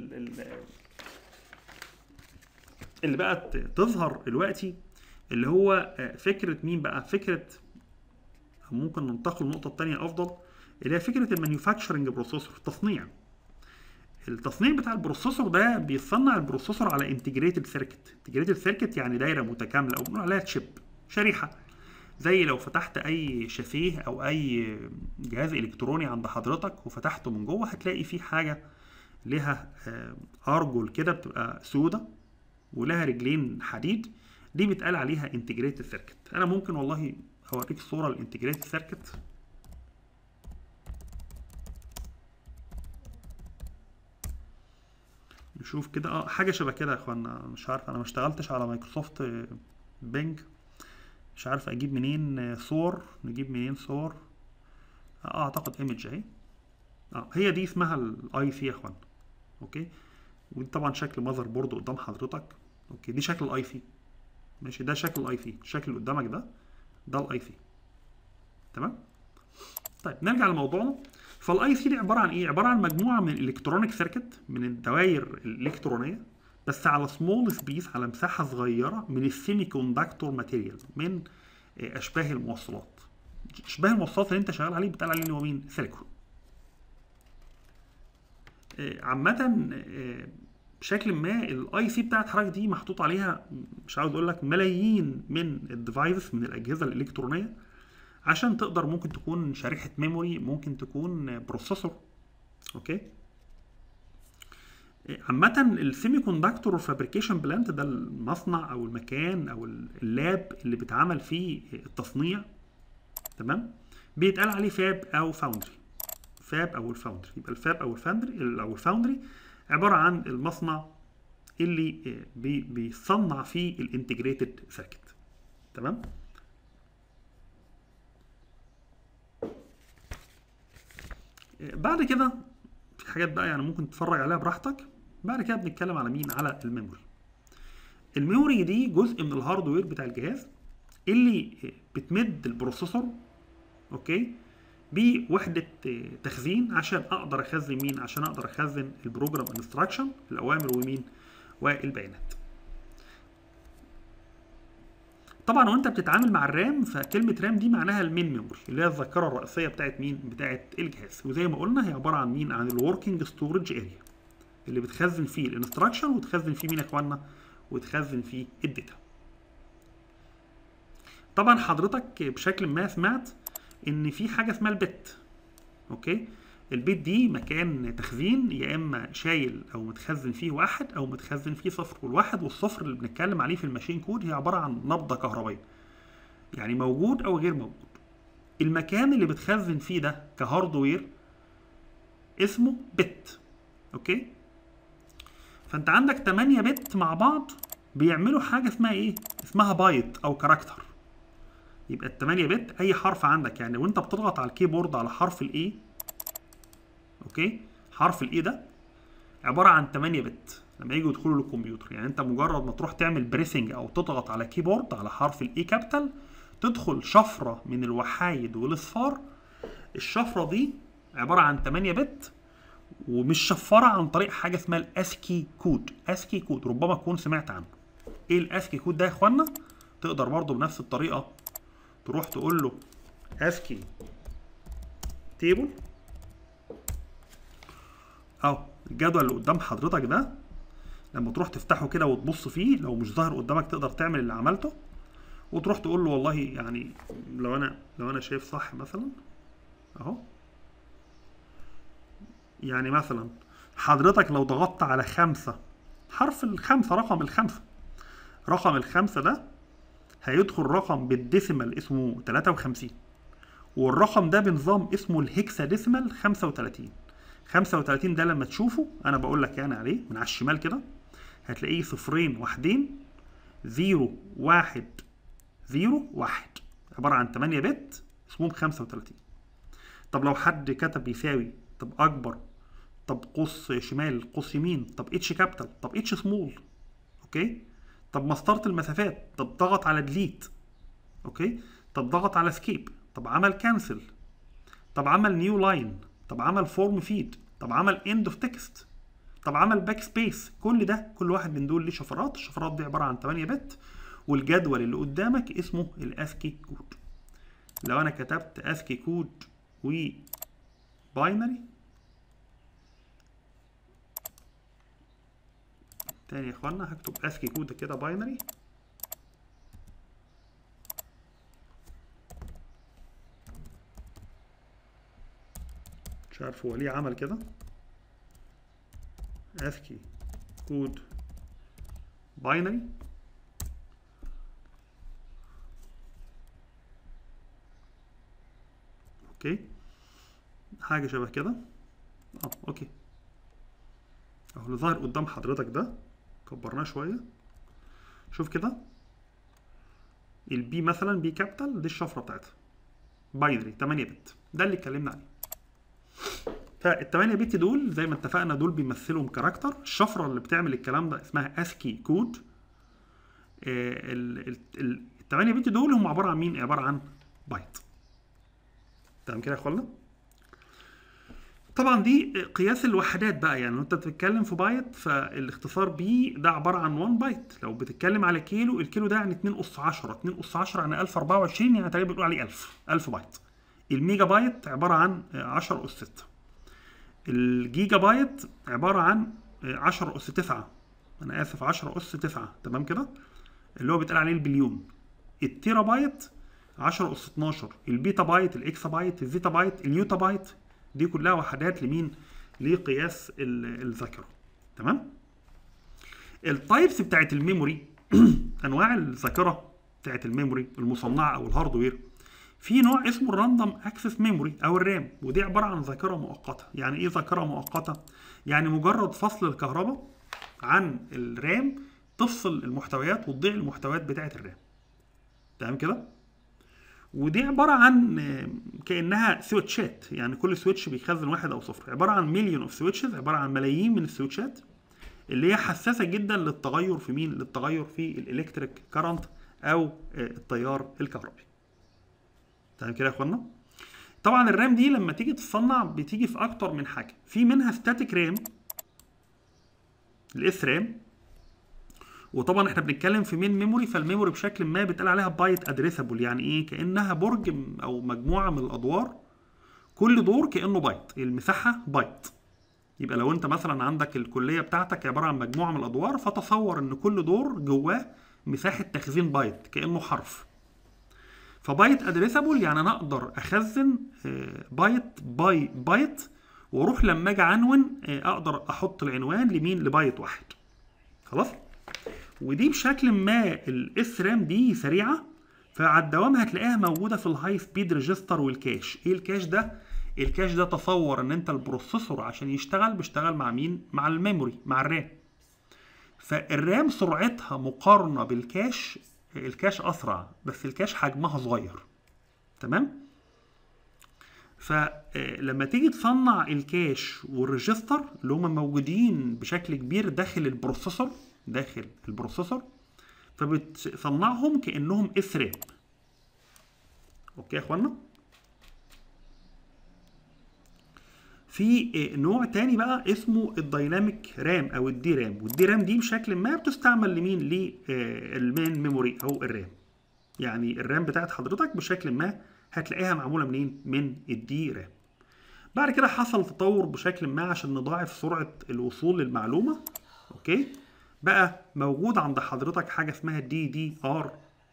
اللي بقت تظهر دلوقتي اللي هو فكره مين بقى؟ فكره ممكن ننتقل للنقطه الثانيه افضل، اللي هي فكره المانيفاكتشرنج بروسيسور، التصنيع. التصنيع بتاع البروسيسور ده بيصنع البروسيسور على انتجريتد سيركت. انتجريتد سيركت يعني دايره متكامله، او بنقول عليها تشيب، شريحه. زي لو فتحت اي شافيه او اي جهاز الكتروني عند حضرتك وفتحته من جوه، هتلاقي فيه حاجه لها ارجل كده بتبقى سودة ولها رجلين حديد، دي بيتقال عليها انتجريتد سيركت. انا ممكن والله اوريك صوره الانتجريتد سيركت. نشوف كده اه حاجه شبه كده يا اخوانا. مش عارف، انا ما اشتغلتش على مايكروسوفت بينج، مش عارف اجيب منين صور. نجيب منين صور؟ اه اعتقد ايمج اهي. اه هي دي اسمها الاي سي يا اخوانا اوكي. ودي طبعا شكل ماذر بورد قدام حضرتك اوكي. دي شكل الاي سي ماشي، ده شكل الاي سي، الشكل اللي قدامك ده ده الاي سي. تمام. طيب نرجع لموضوعنا. فالاي سي دي عباره عن ايه؟ عباره عن مجموعه من الالكترونيك سيركت، من الدوائر الالكترونيه، بس على سمول سبيس، على مساحه صغيره من السيمي كوندكتور ماتيريال، من اشباه الموصلات. اشباه الموصلات اللي انت شغال عليه بتقال عليه اللي هو مين؟ سيليكون. عامه بشكل ما الاي سي بتاعت حضرتك دي محطوط عليها مش عاوز اقول لك ملايين من الديفايسز من الاجهزه الالكترونيه عشان تقدر ممكن تكون شريحه ميموري، ممكن تكون بروسيسور. اوكي. عامة السيمي كوندكتور فابريكيشن بلانت ده المصنع او المكان او اللاب اللي بيتعمل فيه التصنيع، تمام، بيتقال عليه فاب او فاوندري. فاب او الفاوندري، يبقى الفاب او الفاوندري او الفاوندري عباره عن المصنع اللي بي بيصنع فيه الانتجريتد سيركت، تمام. بعد كده في حاجات بقى يعني ممكن تتفرج عليها براحتك. بعد كده بنتكلم على مين؟ على الميموري. الميموري دي جزء من الهاردوير بتاع الجهاز اللي بتمد البروسيسور، اوكي، بوحدة تخزين عشان اقدر اخزن مين؟ عشان اقدر اخزن البروجرام انستراكشن، الاوامر ومين؟ والبيانات. طبعا وانت بتتعامل مع الرام فكلمه رام دي معناها المين ميموري اللي هي الذاكره الرئيسيه بتاعت مين؟ بتاعت الجهاز. وزي ما قلنا هي عباره عن مين؟ عن الوركينج ستورج اريا اللي بتخزن فيه الانستراكشن وتخزن فيه مين يا اخوانا؟ وتخزن فيه الداتا. طبعا حضرتك بشكل ما سمعت ان في حاجه اسمها البت، اوكي. البت دي مكان تخزين يا اما شايل او متخزن فيه واحد او متخزن فيه صفر، والواحد والصفر اللي بنتكلم عليه في الماشين كود هي عباره عن نبضه كهربائيه، يعني موجود او غير موجود. المكان اللي بتخزن فيه ده كهاردوير اسمه بت، اوكي. فانت عندك تمانية بت مع بعض بيعملوا حاجه اسمها ايه؟ اسمها بايت او كاركتر. يبقى ال تمانية بت اي حرف عندك، يعني وانت بتضغط على الكيبورد على حرف الاي، اوكي، حرف الاي ده عباره عن تمانية بت لما يجوا يدخلوا للكمبيوتر. يعني انت مجرد ما تروح تعمل بريسنج او تضغط على كيبورد على حرف الاي كابيتال تدخل شفره من الوحايد والاصفار. الشفره دي عباره عن تمانية بت ومش شفره عن طريق حاجه اسمها الاسكي كود. اسكي كود ربما تكون سمعت عنه. ايه الاسكي كود ده يا اخوانا؟ تقدر برضو بنفس الطريقه تروح تقول له اسكي تيبل، اهو الجدول اللي قدام حضرتك ده لما تروح تفتحه كده وتبص فيه لو مش ظاهر قدامك تقدر تعمل اللي عملته وتروح تقول له والله يعني لو انا لو انا شايف صح مثلا اهو، يعني مثلا حضرتك لو ضغطت على خمسة، حرف الخمسة، رقم الخمسة، رقم الخمسة ده هيدخل رقم بالديسيمال اسمه تلاتة وخمسين، والرقم ده بنظام اسمه الهكسا ديسيمال خمسة وتلاتين. خمسة وتلاتين ده لما تشوفه انا بقول لك يعني عليه من على الشمال كده هتلاقيه صفرين واحدين زيرو واحد زيرو واحد، عباره عن تمانية بت اسمهم خمسة وتلاتين. طب لو حد كتب يساوي، طب اكبر، طب قوس شمال، قوس يمين، طب اتش كابيتال، طب اتش سمول، اوكي، طب مسطره المسافات، طب ضغط على ديليت، اوكي، طب ضغط على سكيب، طب عمل كانسل، طب عمل نيو لاين، طب عمل فورم فيد، طب عمل اند اوف تكست، طب عمل باك سبيس. كل ده كل واحد من دول ليه شفرات. الشفرات دي عباره عن تمانية بت والجدول اللي قدامك اسمه الاسكي كود. لو انا كتبت اسكي كود و باينري تاني يا اخوانا هكتب اسكي كود كده باينري، مش عارف هو ليه عمل كده، اسكي كود باينري، اوكي، حاجه شبه كده، اه اوكي، اهو اللي ظاهر قدام حضرتك ده كبرناه شويه، شوف كده البي مثلا بي كابيتال دي الشفره بتاعتها باينري تمانية بت، ده اللي اتكلمنا عليه. فال تمانية بت دول زي ما اتفقنا دول بيمثلهم كاركتر. الشفره اللي بتعمل الكلام ده اسمها اسكي كود. ال تمانية بت دول هم عباره عن مين؟ عباره عن بايت. تمام كده يا اخوانا؟ طبعا دي قياس الوحدات بقى، يعني لو انت بتتكلم في بايت فالاختصار بي ده عباره عن واحد بايت. لو بتتكلم على كيلو، الكيلو ده يعني اتنين اس عشرة، اتنين اس عشرة يعني الف واربعة وعشرين، يعني تقريبا بنقول عليه الف، الف بايت. الميجا بايت عباره عن عشرة اس ستة. الجيجا بايت عباره عن عشرة اس تسعة، انا اسف عشرة اس تسعة، تمام كده، اللي هو بيتقال عليه البليون. التيرا بايت عشرة اس اتناشر، البيتا بايت، الاكسا بايت، الزيتا بايت، اليوتا بايت، دي كلها وحدات لمين؟ لقياس الذاكره. تمام. التايبس بتاعت الميموري انواع الذاكره بتاعت الميموري المصنعه او الهاردوير، في نوع اسمه الراندوم اكسس ميموري او الرام، ودي عباره عن ذاكره مؤقته. يعني ايه ذاكره مؤقته؟ يعني مجرد فصل الكهرباء عن الرام تفصل المحتويات وتضيع المحتويات بتاعه الرام. تمام كده؟ ودي عباره عن كانها سويتشات، يعني كل سويتش بيخزن واحد او صفر، عباره عن مليون اوف سويتشز، عباره عن ملايين من السويتشات اللي هي حساسه جدا للتغير في مين؟ للتغير في الالكتريك كارنت او التيار الكهربي. تمام كده يا اخوانا؟ طبعا الرام دي لما تيجي تصنع بتيجي في اكتر من حاجه، في منها ستاتيك رام، الاس رام، وطبعا احنا بنتكلم في مين ميموري، فالميموري بشكل ما بيتقال عليها بايت ادريسابل، يعني ايه؟ كانها برج او مجموعه من الادوار، كل دور كانه بايت، المساحه بايت. يبقى لو انت مثلا عندك الكليه بتاعتك عباره عن مجموعه من الادوار، فتصور ان كل دور جواه مساحه تخزين بايت كانه حرف. فبايت ادريسابل يعني انا اقدر اخزن بايت باي بايت، واروح لما اجي عنون اقدر احط العنوان لمين؟ لبايت واحد. خلاص؟ ودي بشكل ما الاس رام دي سريعه، فعلى الدوام هتلاقيها موجوده في الهاي سبيد ريجستر والكاش. ايه الكاش ده؟ الكاش ده تصور ان انت البروسيسور عشان يشتغل بيشتغل مع مين؟ مع الميموري، مع الرام. فالرام سرعتها مقارنه بالكاش، الكاش اسرع بس الكاش حجمها صغير. تمام؟ فلما تيجي تصنع الكاش والريجستر اللي هم موجودين بشكل كبير داخل البروسيسور، داخل البروسيسور، فبتصنعهم كانهم اس رام. اوكي يا اخوانا؟ في نوع تاني بقى اسمه الدايناميك رام او الدي رام، والدي رام دي بشكل ما بتستعمل لمين؟ للمين ميموري او الرام. يعني الرام بتاعت حضرتك بشكل ما هتلاقيها معموله منين؟ من الدي رام. بعد كده حصل تطور بشكل ما عشان نضاعف سرعه الوصول للمعلومه. اوكي؟ بقى موجود عند حضرتك حاجه اسمها دي دي ار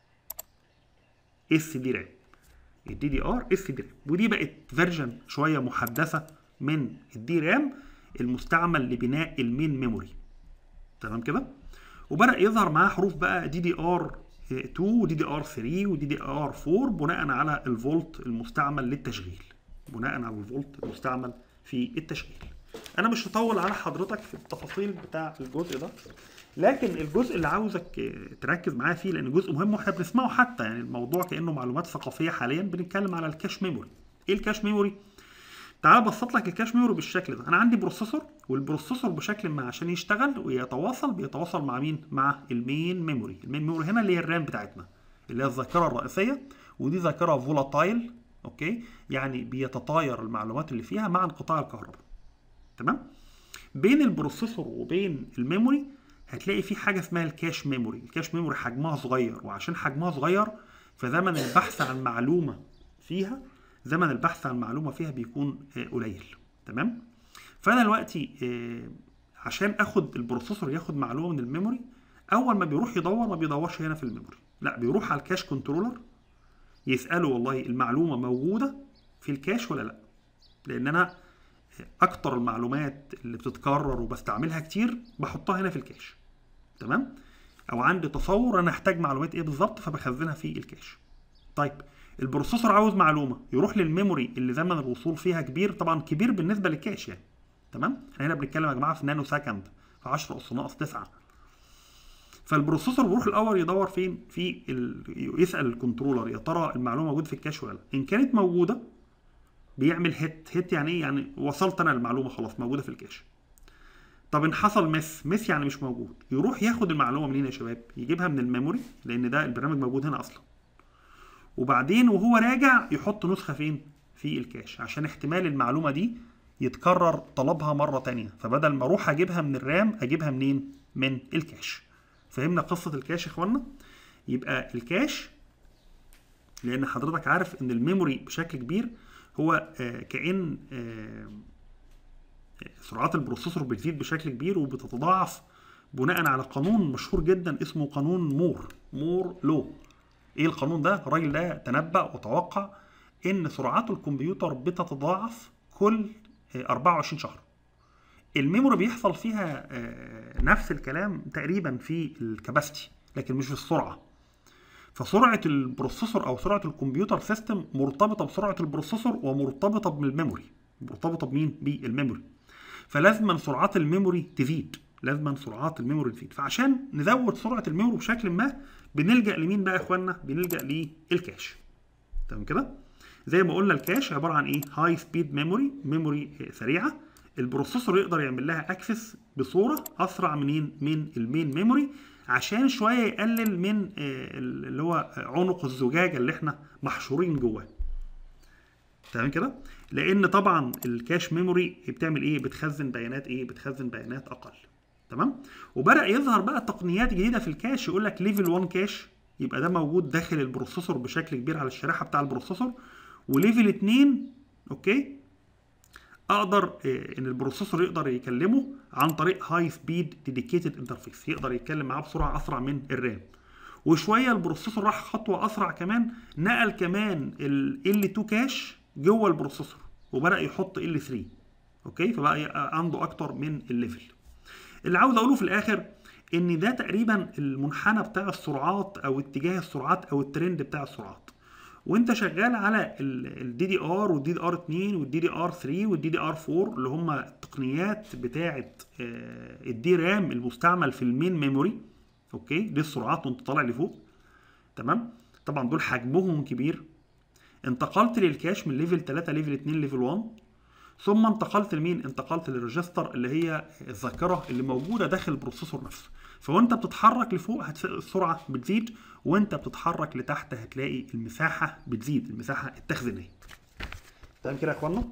اس دي رام. الدي دي ار اس دي رام، ودي بقت فيرجن شويه محدثه من الدي رام المستعمل لبناء المين ميموري. تمام كده؟ وبدأ يظهر معاه حروف بقى دي دي ار اتنين ودي دي ار تلاتة ودي دي ار اربعة بناء على الفولت المستعمل للتشغيل. بناء على الفولت المستعمل في التشغيل. انا مش هطول على حضرتك في التفاصيل بتاع الجزء ده، لكن الجزء اللي عاوزك تركز معاه فيه لان جزء مهم واحنا بنسمعه، حتى يعني الموضوع كانه معلومات ثقافيه. حاليا بنتكلم على الكاش ميموري. ايه الكاش ميموري؟ تعال ابسط لك الكاش ميموري بالشكل ده. انا عندي بروسيسور، والبروسيسور بشكل ما عشان يشتغل ويتواصل بيتواصل مع مين؟ مع المين ميموري. المين ميموري هنا اللي هي الرام بتاعتنا، اللي هي الذاكره الرئيسيه، ودي ذاكره فولاتايل. اوكي؟ يعني بيتطاير المعلومات اللي فيها مع انقطاع الكهرباء. تمام؟ بين البروسيسور وبين الميموري هتلاقي في حاجه اسمها الكاش ميموري. الكاش ميموري حجمها صغير، وعشان حجمها صغير فزمن البحث عن معلومه فيها زمن البحث عن معلومه فيها بيكون قليل. تمام؟ فانا دلوقتي عشان اخد البروسيسور ياخد معلومه من الميموري، اول ما بيروح يدور ما بيدورش هنا في الميموري، لا بيروح على الكاش كنترولر يساله والله المعلومه موجوده في الكاش ولا لا، لان انا اكتر المعلومات اللي بتتكرر وبستعملها كتير بحطها هنا في الكاش. تمام؟ او عندي تصور انا احتاج معلومات ايه بالظبط فبخزنها في الكاش. طيب البروسيسور عاوز معلومه يروح للميموري اللي زمن الوصول فيها كبير، طبعا كبير بالنسبه للكاش يعني. تمام؟ احنا هنا بنتكلم يا جماعه في نانو سكند، في عشرة اس ناقص تسعة. فالبروسيسور بيروح الاول يدور فين؟ في ال... يسال الكنترولر يا ترى المعلومه موجوده في الكاش ولا لا. ان كانت موجوده بيعمل هيت. هيت يعني ايه؟ يعني وصلت انا للمعلومه خلاص موجوده في الكاش. طب ان حصل مس، مس يعني مش موجود، يروح ياخد المعلومه منين يا شباب؟ يجيبها من الميموري لان ده البرنامج موجود هنا اصلا. وبعدين وهو راجع يحط نسخه فين؟ في الكاش، عشان احتمال المعلومه دي يتكرر طلبها مره تانية، فبدل ما اروح اجيبها من الرام اجيبها منين؟ من الكاش. فهمنا قصه الكاش يا اخوانا؟ يبقى الكاش لان حضرتك عارف ان الميموري بشكل كبير هو آه كأن آه سرعات البروسيسور بتزيد بشكل كبير وبتتضاعف بناء على قانون مشهور جدا اسمه قانون مور مور لو. ايه القانون ده؟ الراجل ده تنبأ وتوقع ان سرعات الكمبيوتر بتتضاعف كل أربعة وعشرين شهر. الميموري بيحصل فيها نفس الكلام تقريبا في الكباستي لكن مش في السرعه. فسرعه البروسيسور او سرعه الكمبيوتر سيستم مرتبطه بسرعه البروسيسور ومرتبطه بالميموري. مرتبطه بمين؟ بالميموري. فلازم سرعات الميموري تزيد، لازم سرعات الميموري تزيد. فعشان نزود سرعه الميموري بشكل ما بنلجأ لمين بقى يا اخوانا؟ بنلجأ للكاش. تمام كده؟ زي ما قلنا الكاش عباره عن ايه؟ هاي سبيد ميموري، ميموري سريعه البروسيسور يقدر يعمل لها اكسس بصوره اسرع منين؟ من المين ميموري، عشان شويه يقلل من اللي هو عنق الزجاجه اللي احنا محشورين جواه. تمام كده؟ لان طبعا الكاش ميموري بتعمل ايه؟ بتخزن بيانات ايه؟ بتخزن بيانات اقل. تمام؟ وبدأ يظهر بقى تقنيات جديده في الكاش، يقول لك ليفل واحد كاش، يبقى ده موجود داخل البروسيسور بشكل كبير على الشريحه بتاع البروسيسور. وليفل اتنين اوكي اقدر ان البروسيسور يقدر يكلمه عن طريق هاي سبيد ديديكيتد انترفيس، يقدر يتكلم معاه بسرعه اسرع من الرام. وشويه البروسيسور راح خطوه اسرع كمان، نقل كمان ال إل تو كاش جوه البروسيسور وبدا يحط إل ثري. اوكي، فبقى عنده اكتر من الليفل. اللي عاوز اقوله في الاخر ان ده تقريبا المنحنى بتاع السرعات او اتجاه السرعات او الترند بتاع السرعات. وانت شغال على الدي دي ار والدي دي ار اتنين والدي دي ار ثري والدي دي ار فور اللي هم التقنيات بتاعه الدي رام المستعمل في المين ميموري. اوكي، دي السرعات وانت طالع لفوق. تمام؟ طبعا دول حجمهم كبير. انتقلت للكاش من ليفل تلاتة ليفل اتنين ليفل واحد، ثم انتقلت لمين؟ انتقلت للريجستر اللي هي الذاكره اللي موجوده داخل البروسيسور نفسه. فوانت بتتحرك لفوق هتلاقي السرعه بتزيد، وانت بتتحرك لتحت هتلاقي المساحه بتزيد، المساحه التخزينيه. تمام كده يا اخوانا؟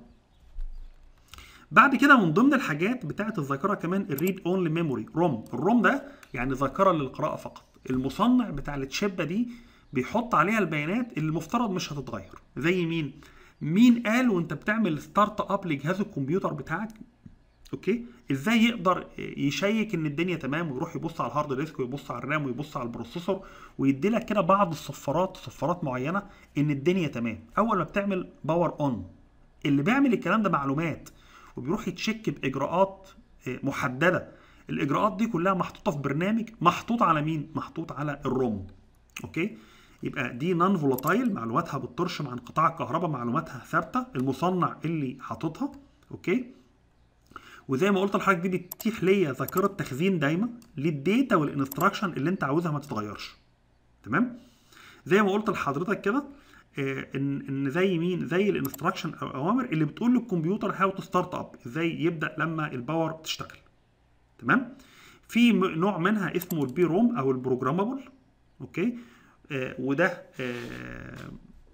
بعد كده من ضمن الحاجات بتاعه الذاكره كمان الريد اونلي ميموري روم. الروم ده يعني ذاكره للقراءه فقط. المصنع بتاع التشيبه دي بيحط عليها البيانات اللي المفترض مش هتتغير. زي مين؟ مين قال وانت بتعمل ستارت اب لجهاز الكمبيوتر بتاعك اوكي ازاي يقدر يشيك ان الدنيا تمام ويروح يبص على الهارد ديسك ويبص على الرام ويبص على البروسيسور ويدي لك كده بعض الصفارات صفارات معينه ان الدنيا تمام اول ما بتعمل باور اون. اللي بيعمل الكلام ده معلومات وبيروح يتشيك باجراءات محدده. الاجراءات دي كلها محطوطه في برنامج محطوط على مين؟ محطوط على الروم. اوكي، يبقى دي نون فولاتايل، معلوماتها بتطرش عن قطاع الكهرباء، معلوماتها ثابته، المصنع اللي حاططها. اوكي، وزي ما قلت لحضرتك دي بتتيح ليا ذاكره تخزين دايما للداتا والانستراكشن اللي انت عاوزها ما تتغيرش. تمام؟ زي ما قلت لحضرتك كده آه ان ان زي مين؟ زي الانستراكشن او الاوامر اللي بتقول للكمبيوتر هاو تو ستارت اب، ازاي يبدا لما الباور تشتغل. تمام؟ في نوع منها اسمه البي روم او البروجرامابل. اوكي، آه وده آه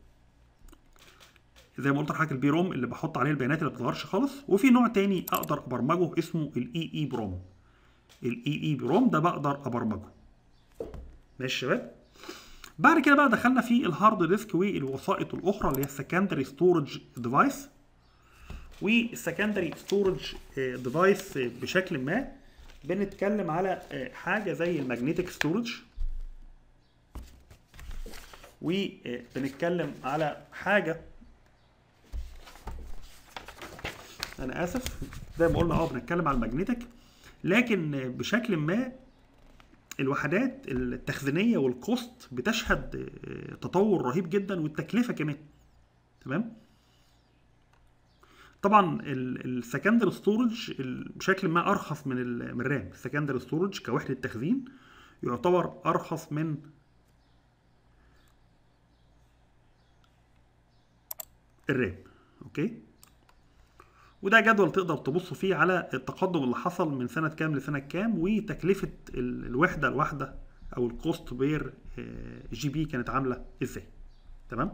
زي ما قلت لحضرتك البي روم اللي بحط عليه البيانات اللي ما بتتغيرش خالص. وفي نوع تاني اقدر ابرمجه اسمه الاي اي بروم. الاي اي بروم ده بقدر ابرمجه. ماشي يا شباب؟ بعد كده بقى دخلنا في الهارد ديسك والوسائط الاخرى اللي هي السكندري ستورج ديفايس. والسكندري ستورج ديفايس بشكل ما بنتكلم على حاجه زي الماجنتيك ستورج، وبنتكلم على حاجه انا اسف زي ما قلنا اه بنتكلم على الماجنتيك، لكن بشكل ما الوحدات التخزينيه والكوست بتشهد تطور رهيب جدا والتكلفه كمان. تمام؟ طبعا السكندري ستورج بشكل ما ارخص من من الرام. السكندري ستورج كوحده تخزين يعتبر ارخص من الرام. اوكي، وده جدول تقدر تبص فيه على التقدم اللي حصل من سنه كام لسنه كام وتكلفه الوحده الواحده او الكوست بير جي بي كانت عامله ازاي. تمام؟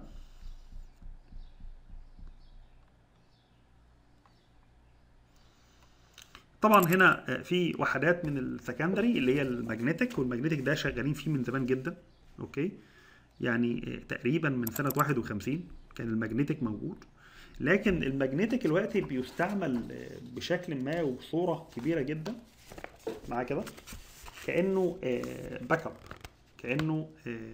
طبعا هنا في وحدات من السكندري اللي هي الماجنتيك، والماجنتيك ده شغالين فيه من زمان جدا. اوكي، يعني تقريبا من سنه واحد وخمسين كان الماجنتيك موجود، لكن الماجنتيك دلوقتي بيستعمل بشكل ما وبصوره كبيره جدا مع كده كانه باك اب، كانه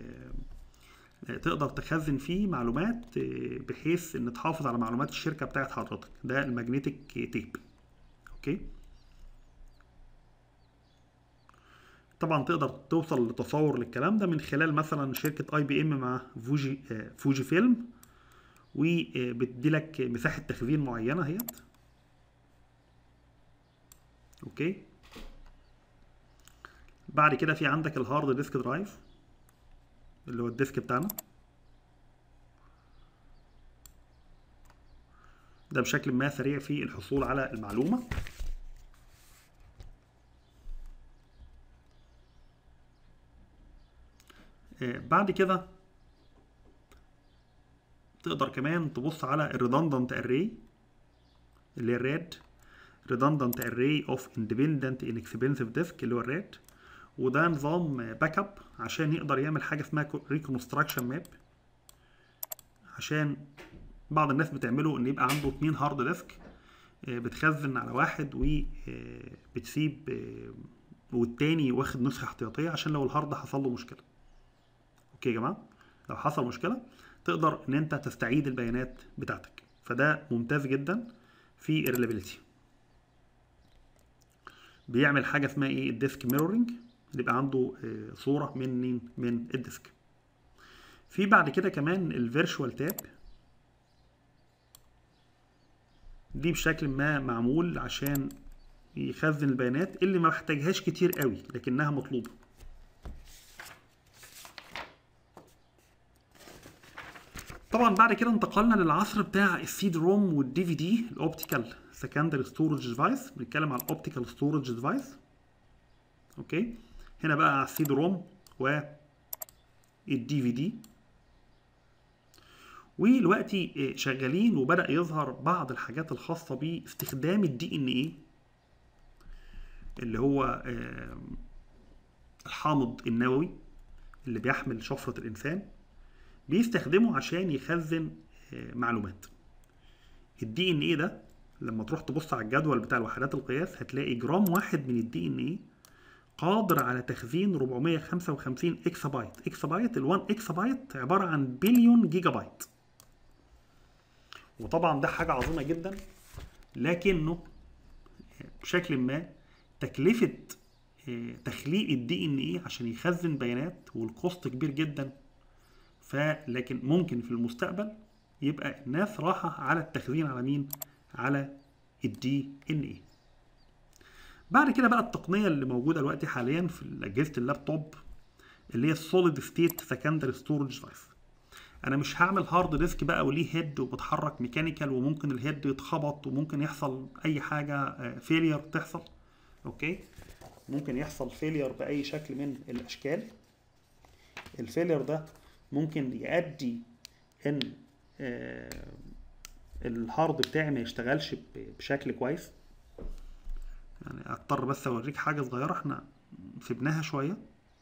تقدر تخزن فيه معلومات بحيث ان تحافظ على معلومات الشركه بتاعت حضرتك. ده الماجنتيك تيب. اوكي، طبعا تقدر توصل لتصور للكلام ده من خلال مثلا شركه اي بي ام مع فوجي فوجي فيلم، وبتدي لك مساحه تخزين معينه اهيت. اوكي، بعد كده في عندك الهارد ديسك درايف اللي هو الديسك بتاعنا ده بشكل ما سريع في الحصول على المعلومه. بعد كده تقدر كمان تبص على الريدندنت اري اللي هي الراد، redundant array of independent inexpensive disk اللي هو الراد، وده نظام باك اب عشان يقدر يعمل حاجه اسمها reconstruction map. عشان بعض الناس بتعمله ان يبقى عنده اتنين هارد ديسك بتخزن على واحد وبتسيب والتاني واخد نسخه احتياطيه عشان لو الهارد حصل له مشكله. اوكي يا جماعه، لو حصل مشكله تقدر ان انت تستعيد البيانات بتاعتك، فده ممتاز جدا في الريلابيلتي. بيعمل حاجه اسمها ايه الديسك ميرورنج، اللي يبقى عنده صوره من مين من الديسك. في بعد كده كمان الفيرتشوال تاب، دي بشكل ما معمول عشان يخزن البيانات اللي ما محتاجهاش كتير قوي لكنها مطلوبه. طبعا بعد كده انتقلنا للعصر بتاع السيد روم والدي في دي الاوبتيكال سكندري ستورج ديفايس. بنتكلم على الاوبتيكال ستورج ديفايس. اوكي، هنا بقى على السيد روم والدي في دي. ودلوقتي شغالين وبدأ يظهر بعض الحاجات الخاصة باستخدام الدي ان ايه اللي هو الحامض النووي اللي بيحمل شفرة الإنسان، بيستخدمه عشان يخزن معلومات. الدي ان ايه ده لما تروح تبص على الجدول بتاع وحدات القياس هتلاقي جرام واحد من الدي ان ايه قادر على تخزين أربعمية وخمسة وخمسين اكس بايت. اكس بايت ال1 اكس بايت عبارة عن بليون جيجا بايت، وطبعا ده حاجة عظيمة جدا، لكنه بشكل ما تكلفة تخليق الدي ان ايه عشان يخزن بيانات والكوست كبير جدا. فلكن ممكن في المستقبل يبقى الناس راحة على التخزين على مين؟ على الدي ان ايه. بعد كده بقى التقنية اللي موجودة دلوقتي حاليا في أجهزة اللابتوب اللي هي السوليد ستيت سكندري ستورج ديفايس. انا مش هعمل هارد ديسك بقى وليه هيد وبتحرك ميكانيكال وممكن الهيد يتخبط وممكن يحصل اي حاجه فيلير تحصل. اوكي، ممكن يحصل فيلير باي شكل من الاشكال. الفيلير ده ممكن يؤدي ان الهارد بتاعي ما يشتغلش بشكل كويس. يعني اضطر بس اوريك حاجه صغيره احنا سيبناها شويه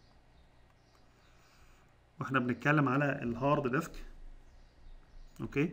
واحنا بنتكلم على الهارد ديسك. اوكي،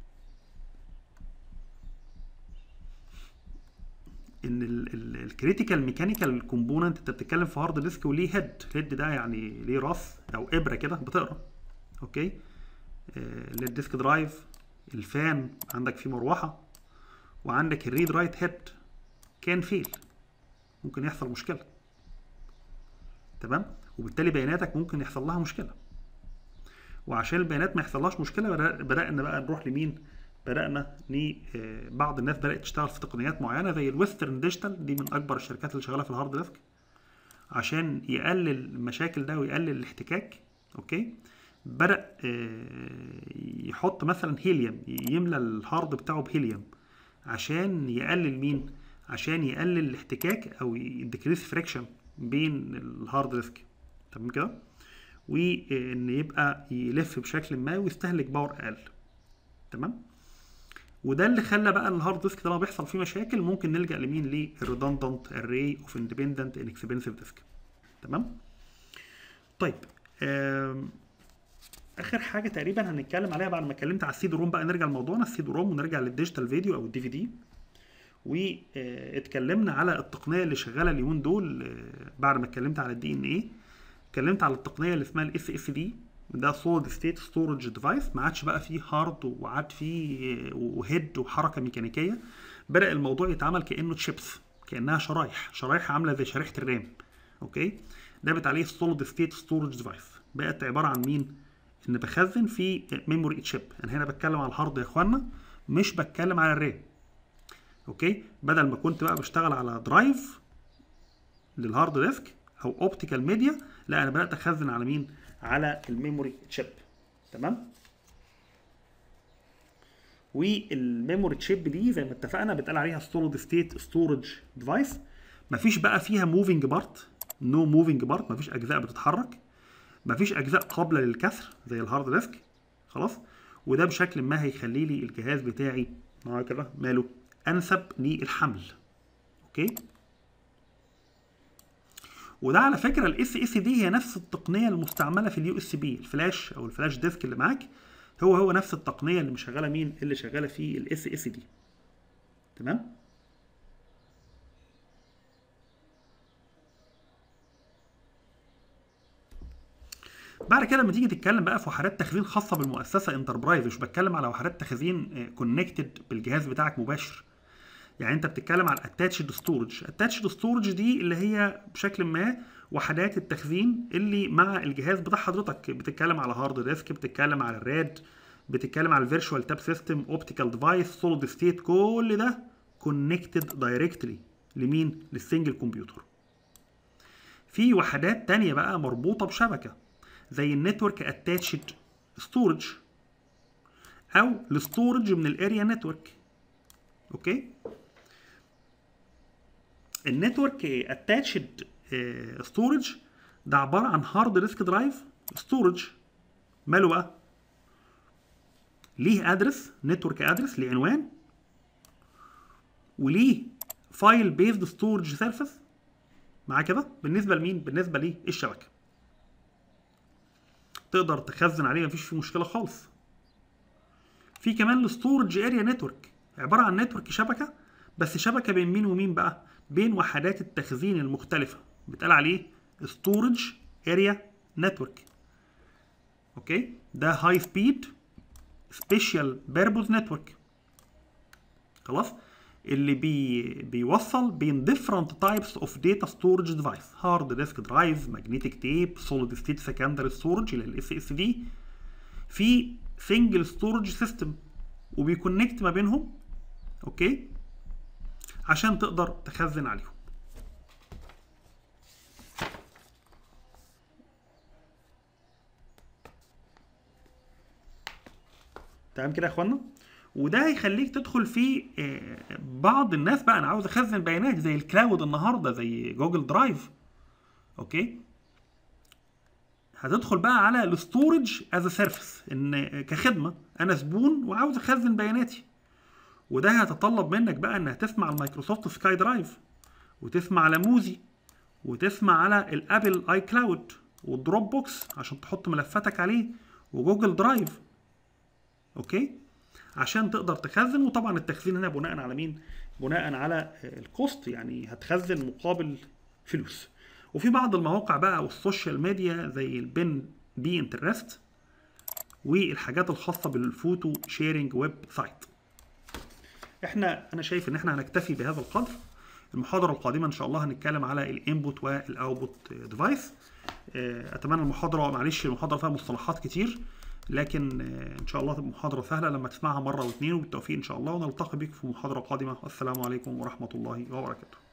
ان الكريتيكال ميكانيكال كومبوننت انت بتتكلم في هارد ديسك وليه هيد. الهيد ده يعني ليه راس او ابره كده بتقرا. اوكي، اللي الديسك درايف، الفان، عندك فيه مروحه، وعندك الريد رايت هيد كان فيل، ممكن يحصل مشكله. تمام، وبالتالي بياناتك ممكن يحصل لها مشكله. وعشان البيانات ما يحصلهاش مشكله بدانا بقى نروح لمين؟ بدانا ان بعض الناس بدات تشتغل في تقنيات معينه زي الويسترن ديجيتال، دي من اكبر الشركات اللي شغاله في الهارد ديسك، عشان يقلل المشاكل ده ويقلل الاحتكاك. اوكي، بدا يحط مثلا هيليوم، يملى الهارد بتاعه بهيليوم عشان يقلل مين؟ عشان يقلل الاحتكاك او يديكريس فريكشن بين الهارد ديسك. تمام كده، وان يبقى يلف بشكل ما ويستهلك باور اقل. تمام، وده اللي خلى بقى الهارد ديسك ده لما بيحصل فيه مشاكل ممكن نلجا لمين؟ للريدندنت اري اوف اندبندنت انكسبنسيف ديسك. تمام، طيب اخر حاجه تقريبا هنتكلم عليها بعد ما اتكلمت على السيدي روم بقى، نرجع لموضوعنا السيدي روم ونرجع للديجيتال فيديو او الدي في دي. واتكلمنا على التقنيه اللي شغاله اليومين دول. بعد ما اتكلمت على الدي ان ايه اتكلمت على التقنيه اللي اسمها الاس اس دي، ده سوليد ستيت ستورج ديفايس. ما عادش بقى فيه هارد وعاد فيه وهيد وحركه ميكانيكيه، بدا الموضوع يتعمل كانه تشيبس، كانها شرايح شرايح عامله زي شريحه الرام. اوكي، دابت عليه السوليد ستيت ستورج ديفايس. بقت عباره عن مين؟ ان بخزن في ميموري تشيب. انا هنا بتكلم على الهارد يا اخوانا، مش بتكلم على الرام. اوكي، بدل ما كنت بقى بشتغل على درايف للهارد ديسك او اوبتيكال ميديا، لا انا بدات اخزن على مين؟ على الميموري تشيب. تمام. والميموري تشيب دي زي ما اتفقنا بيتقال عليها سوليد ستيت ستورج ديفايس. مفيش بقى فيها موفينج بارت، نو موفينج بارت، مفيش اجزاء بتتحرك، مفيش اجزاء قابله للكسر زي الهارد ديسك. خلاص. وده بشكل ما هيخلي لي الجهاز بتاعي نوعا كده ماله انسب للحمل. اوكي، وده على فكره الاس اس دي هي نفس التقنيه المستعمله في اليو اس بي، الفلاش او الفلاش ديسك اللي معاك هو هو نفس التقنيه اللي مشغله مين؟ اللي شغاله في الاس اس دي. تمام. بعد كده لما تيجي تتكلم بقى في وحدات تخزين خاصه بالمؤسسه انتربرايز، مش بتكلم على وحدات تخزين كونكتد بالجهاز بتاعك مباشر. يعني انت بتتكلم على الاتاتشد ستورج. الاتاتشد ستورج دي اللي هي بشكل ما وحدات التخزين اللي مع الجهاز بتاع حضرتك. بتتكلم على هارد ديسك، بتتكلم على الراد، بتتكلم على الفيرتشوال تاب سيستم، اوبتيكال ديفايس، سوليد ستيت، كل ده كونكتد دايركتلي لمين؟ للسنجل كمبيوتر. في وحدات تانية بقى مربوطه بشبكه زي النتورك اتاتشد ستورج او الستورج من الاريا نتورك. اوكي، النتورك اتاتشد ستورج ده عباره عن هارد ديسك درايف ستورج. ماله بقى؟ ليه ادرس، نتورك ادرس، ليه عنوان، وليه فايل بيزد ستورج سيرفيس معاه كده. بالنسبه لمين؟ بالنسبه للشبكه. تقدر تخزن عليه، مفيش فيه مشكله خالص. في كمان الستورج اريا نتورك، عباره عن نتورك شبكه، بس شبكه بين مين ومين بقى؟ بين وحدات التخزين المختلفه، بيتقال عليه ستورج اريا نتورك. اوكي، ده هاي سبيد سبيشال بيربوز نتورك. خلاص، اللي بي بيوصل بين different types of data storage device، hard disk drive، magnetic tape، solid state secondary storage اللي هي الاس اس دي، في single storage system وبيكونكت ما بينهم. اوكي، عشان تقدر تخزن عليهم. تمام كده يا اخوانا. وده هيخليك تدخل في بعض الناس بقى انا عاوز اخزن بيانات زي الكلاود النهارده، زي جوجل درايف. اوكي، هتدخل بقى على الستورج از سيرفيس، ان كخدمه انا زبون وعاوز اخزن بياناتي. وده هيتطلب منك بقى انك تسمع على مايكروسوفت سكاي درايف، وتسمع على موزي، وتسمع على الابل اي كلاود، والدروب بوكس عشان تحط ملفاتك عليه، وجوجل درايف. اوكي، عشان تقدر تخزن. وطبعا التخزين هنا بناء على مين؟ بناء على الكوست، يعني هتخزن مقابل فلوس. وفي بعض المواقع بقى والسوشيال ميديا زي البن بي انترست والحاجات الخاصه بالفوتو شيرنج ويب سايت. احنا انا شايف ان احنا هنكتفي بهذا القدر. المحاضره القادمه ان شاء الله هنتكلم على الانبوت والاوتبوت ديفايس. اتمنى المحاضره، معلش المحاضره فيها مصطلحات كتير، لكن ان شاء الله محاضره سهله لما تسمعها مره واثنين، وبالتوفيق ان شاء الله. ونلتقي بك في محاضره قادمه. والسلام عليكم ورحمه الله وبركاته.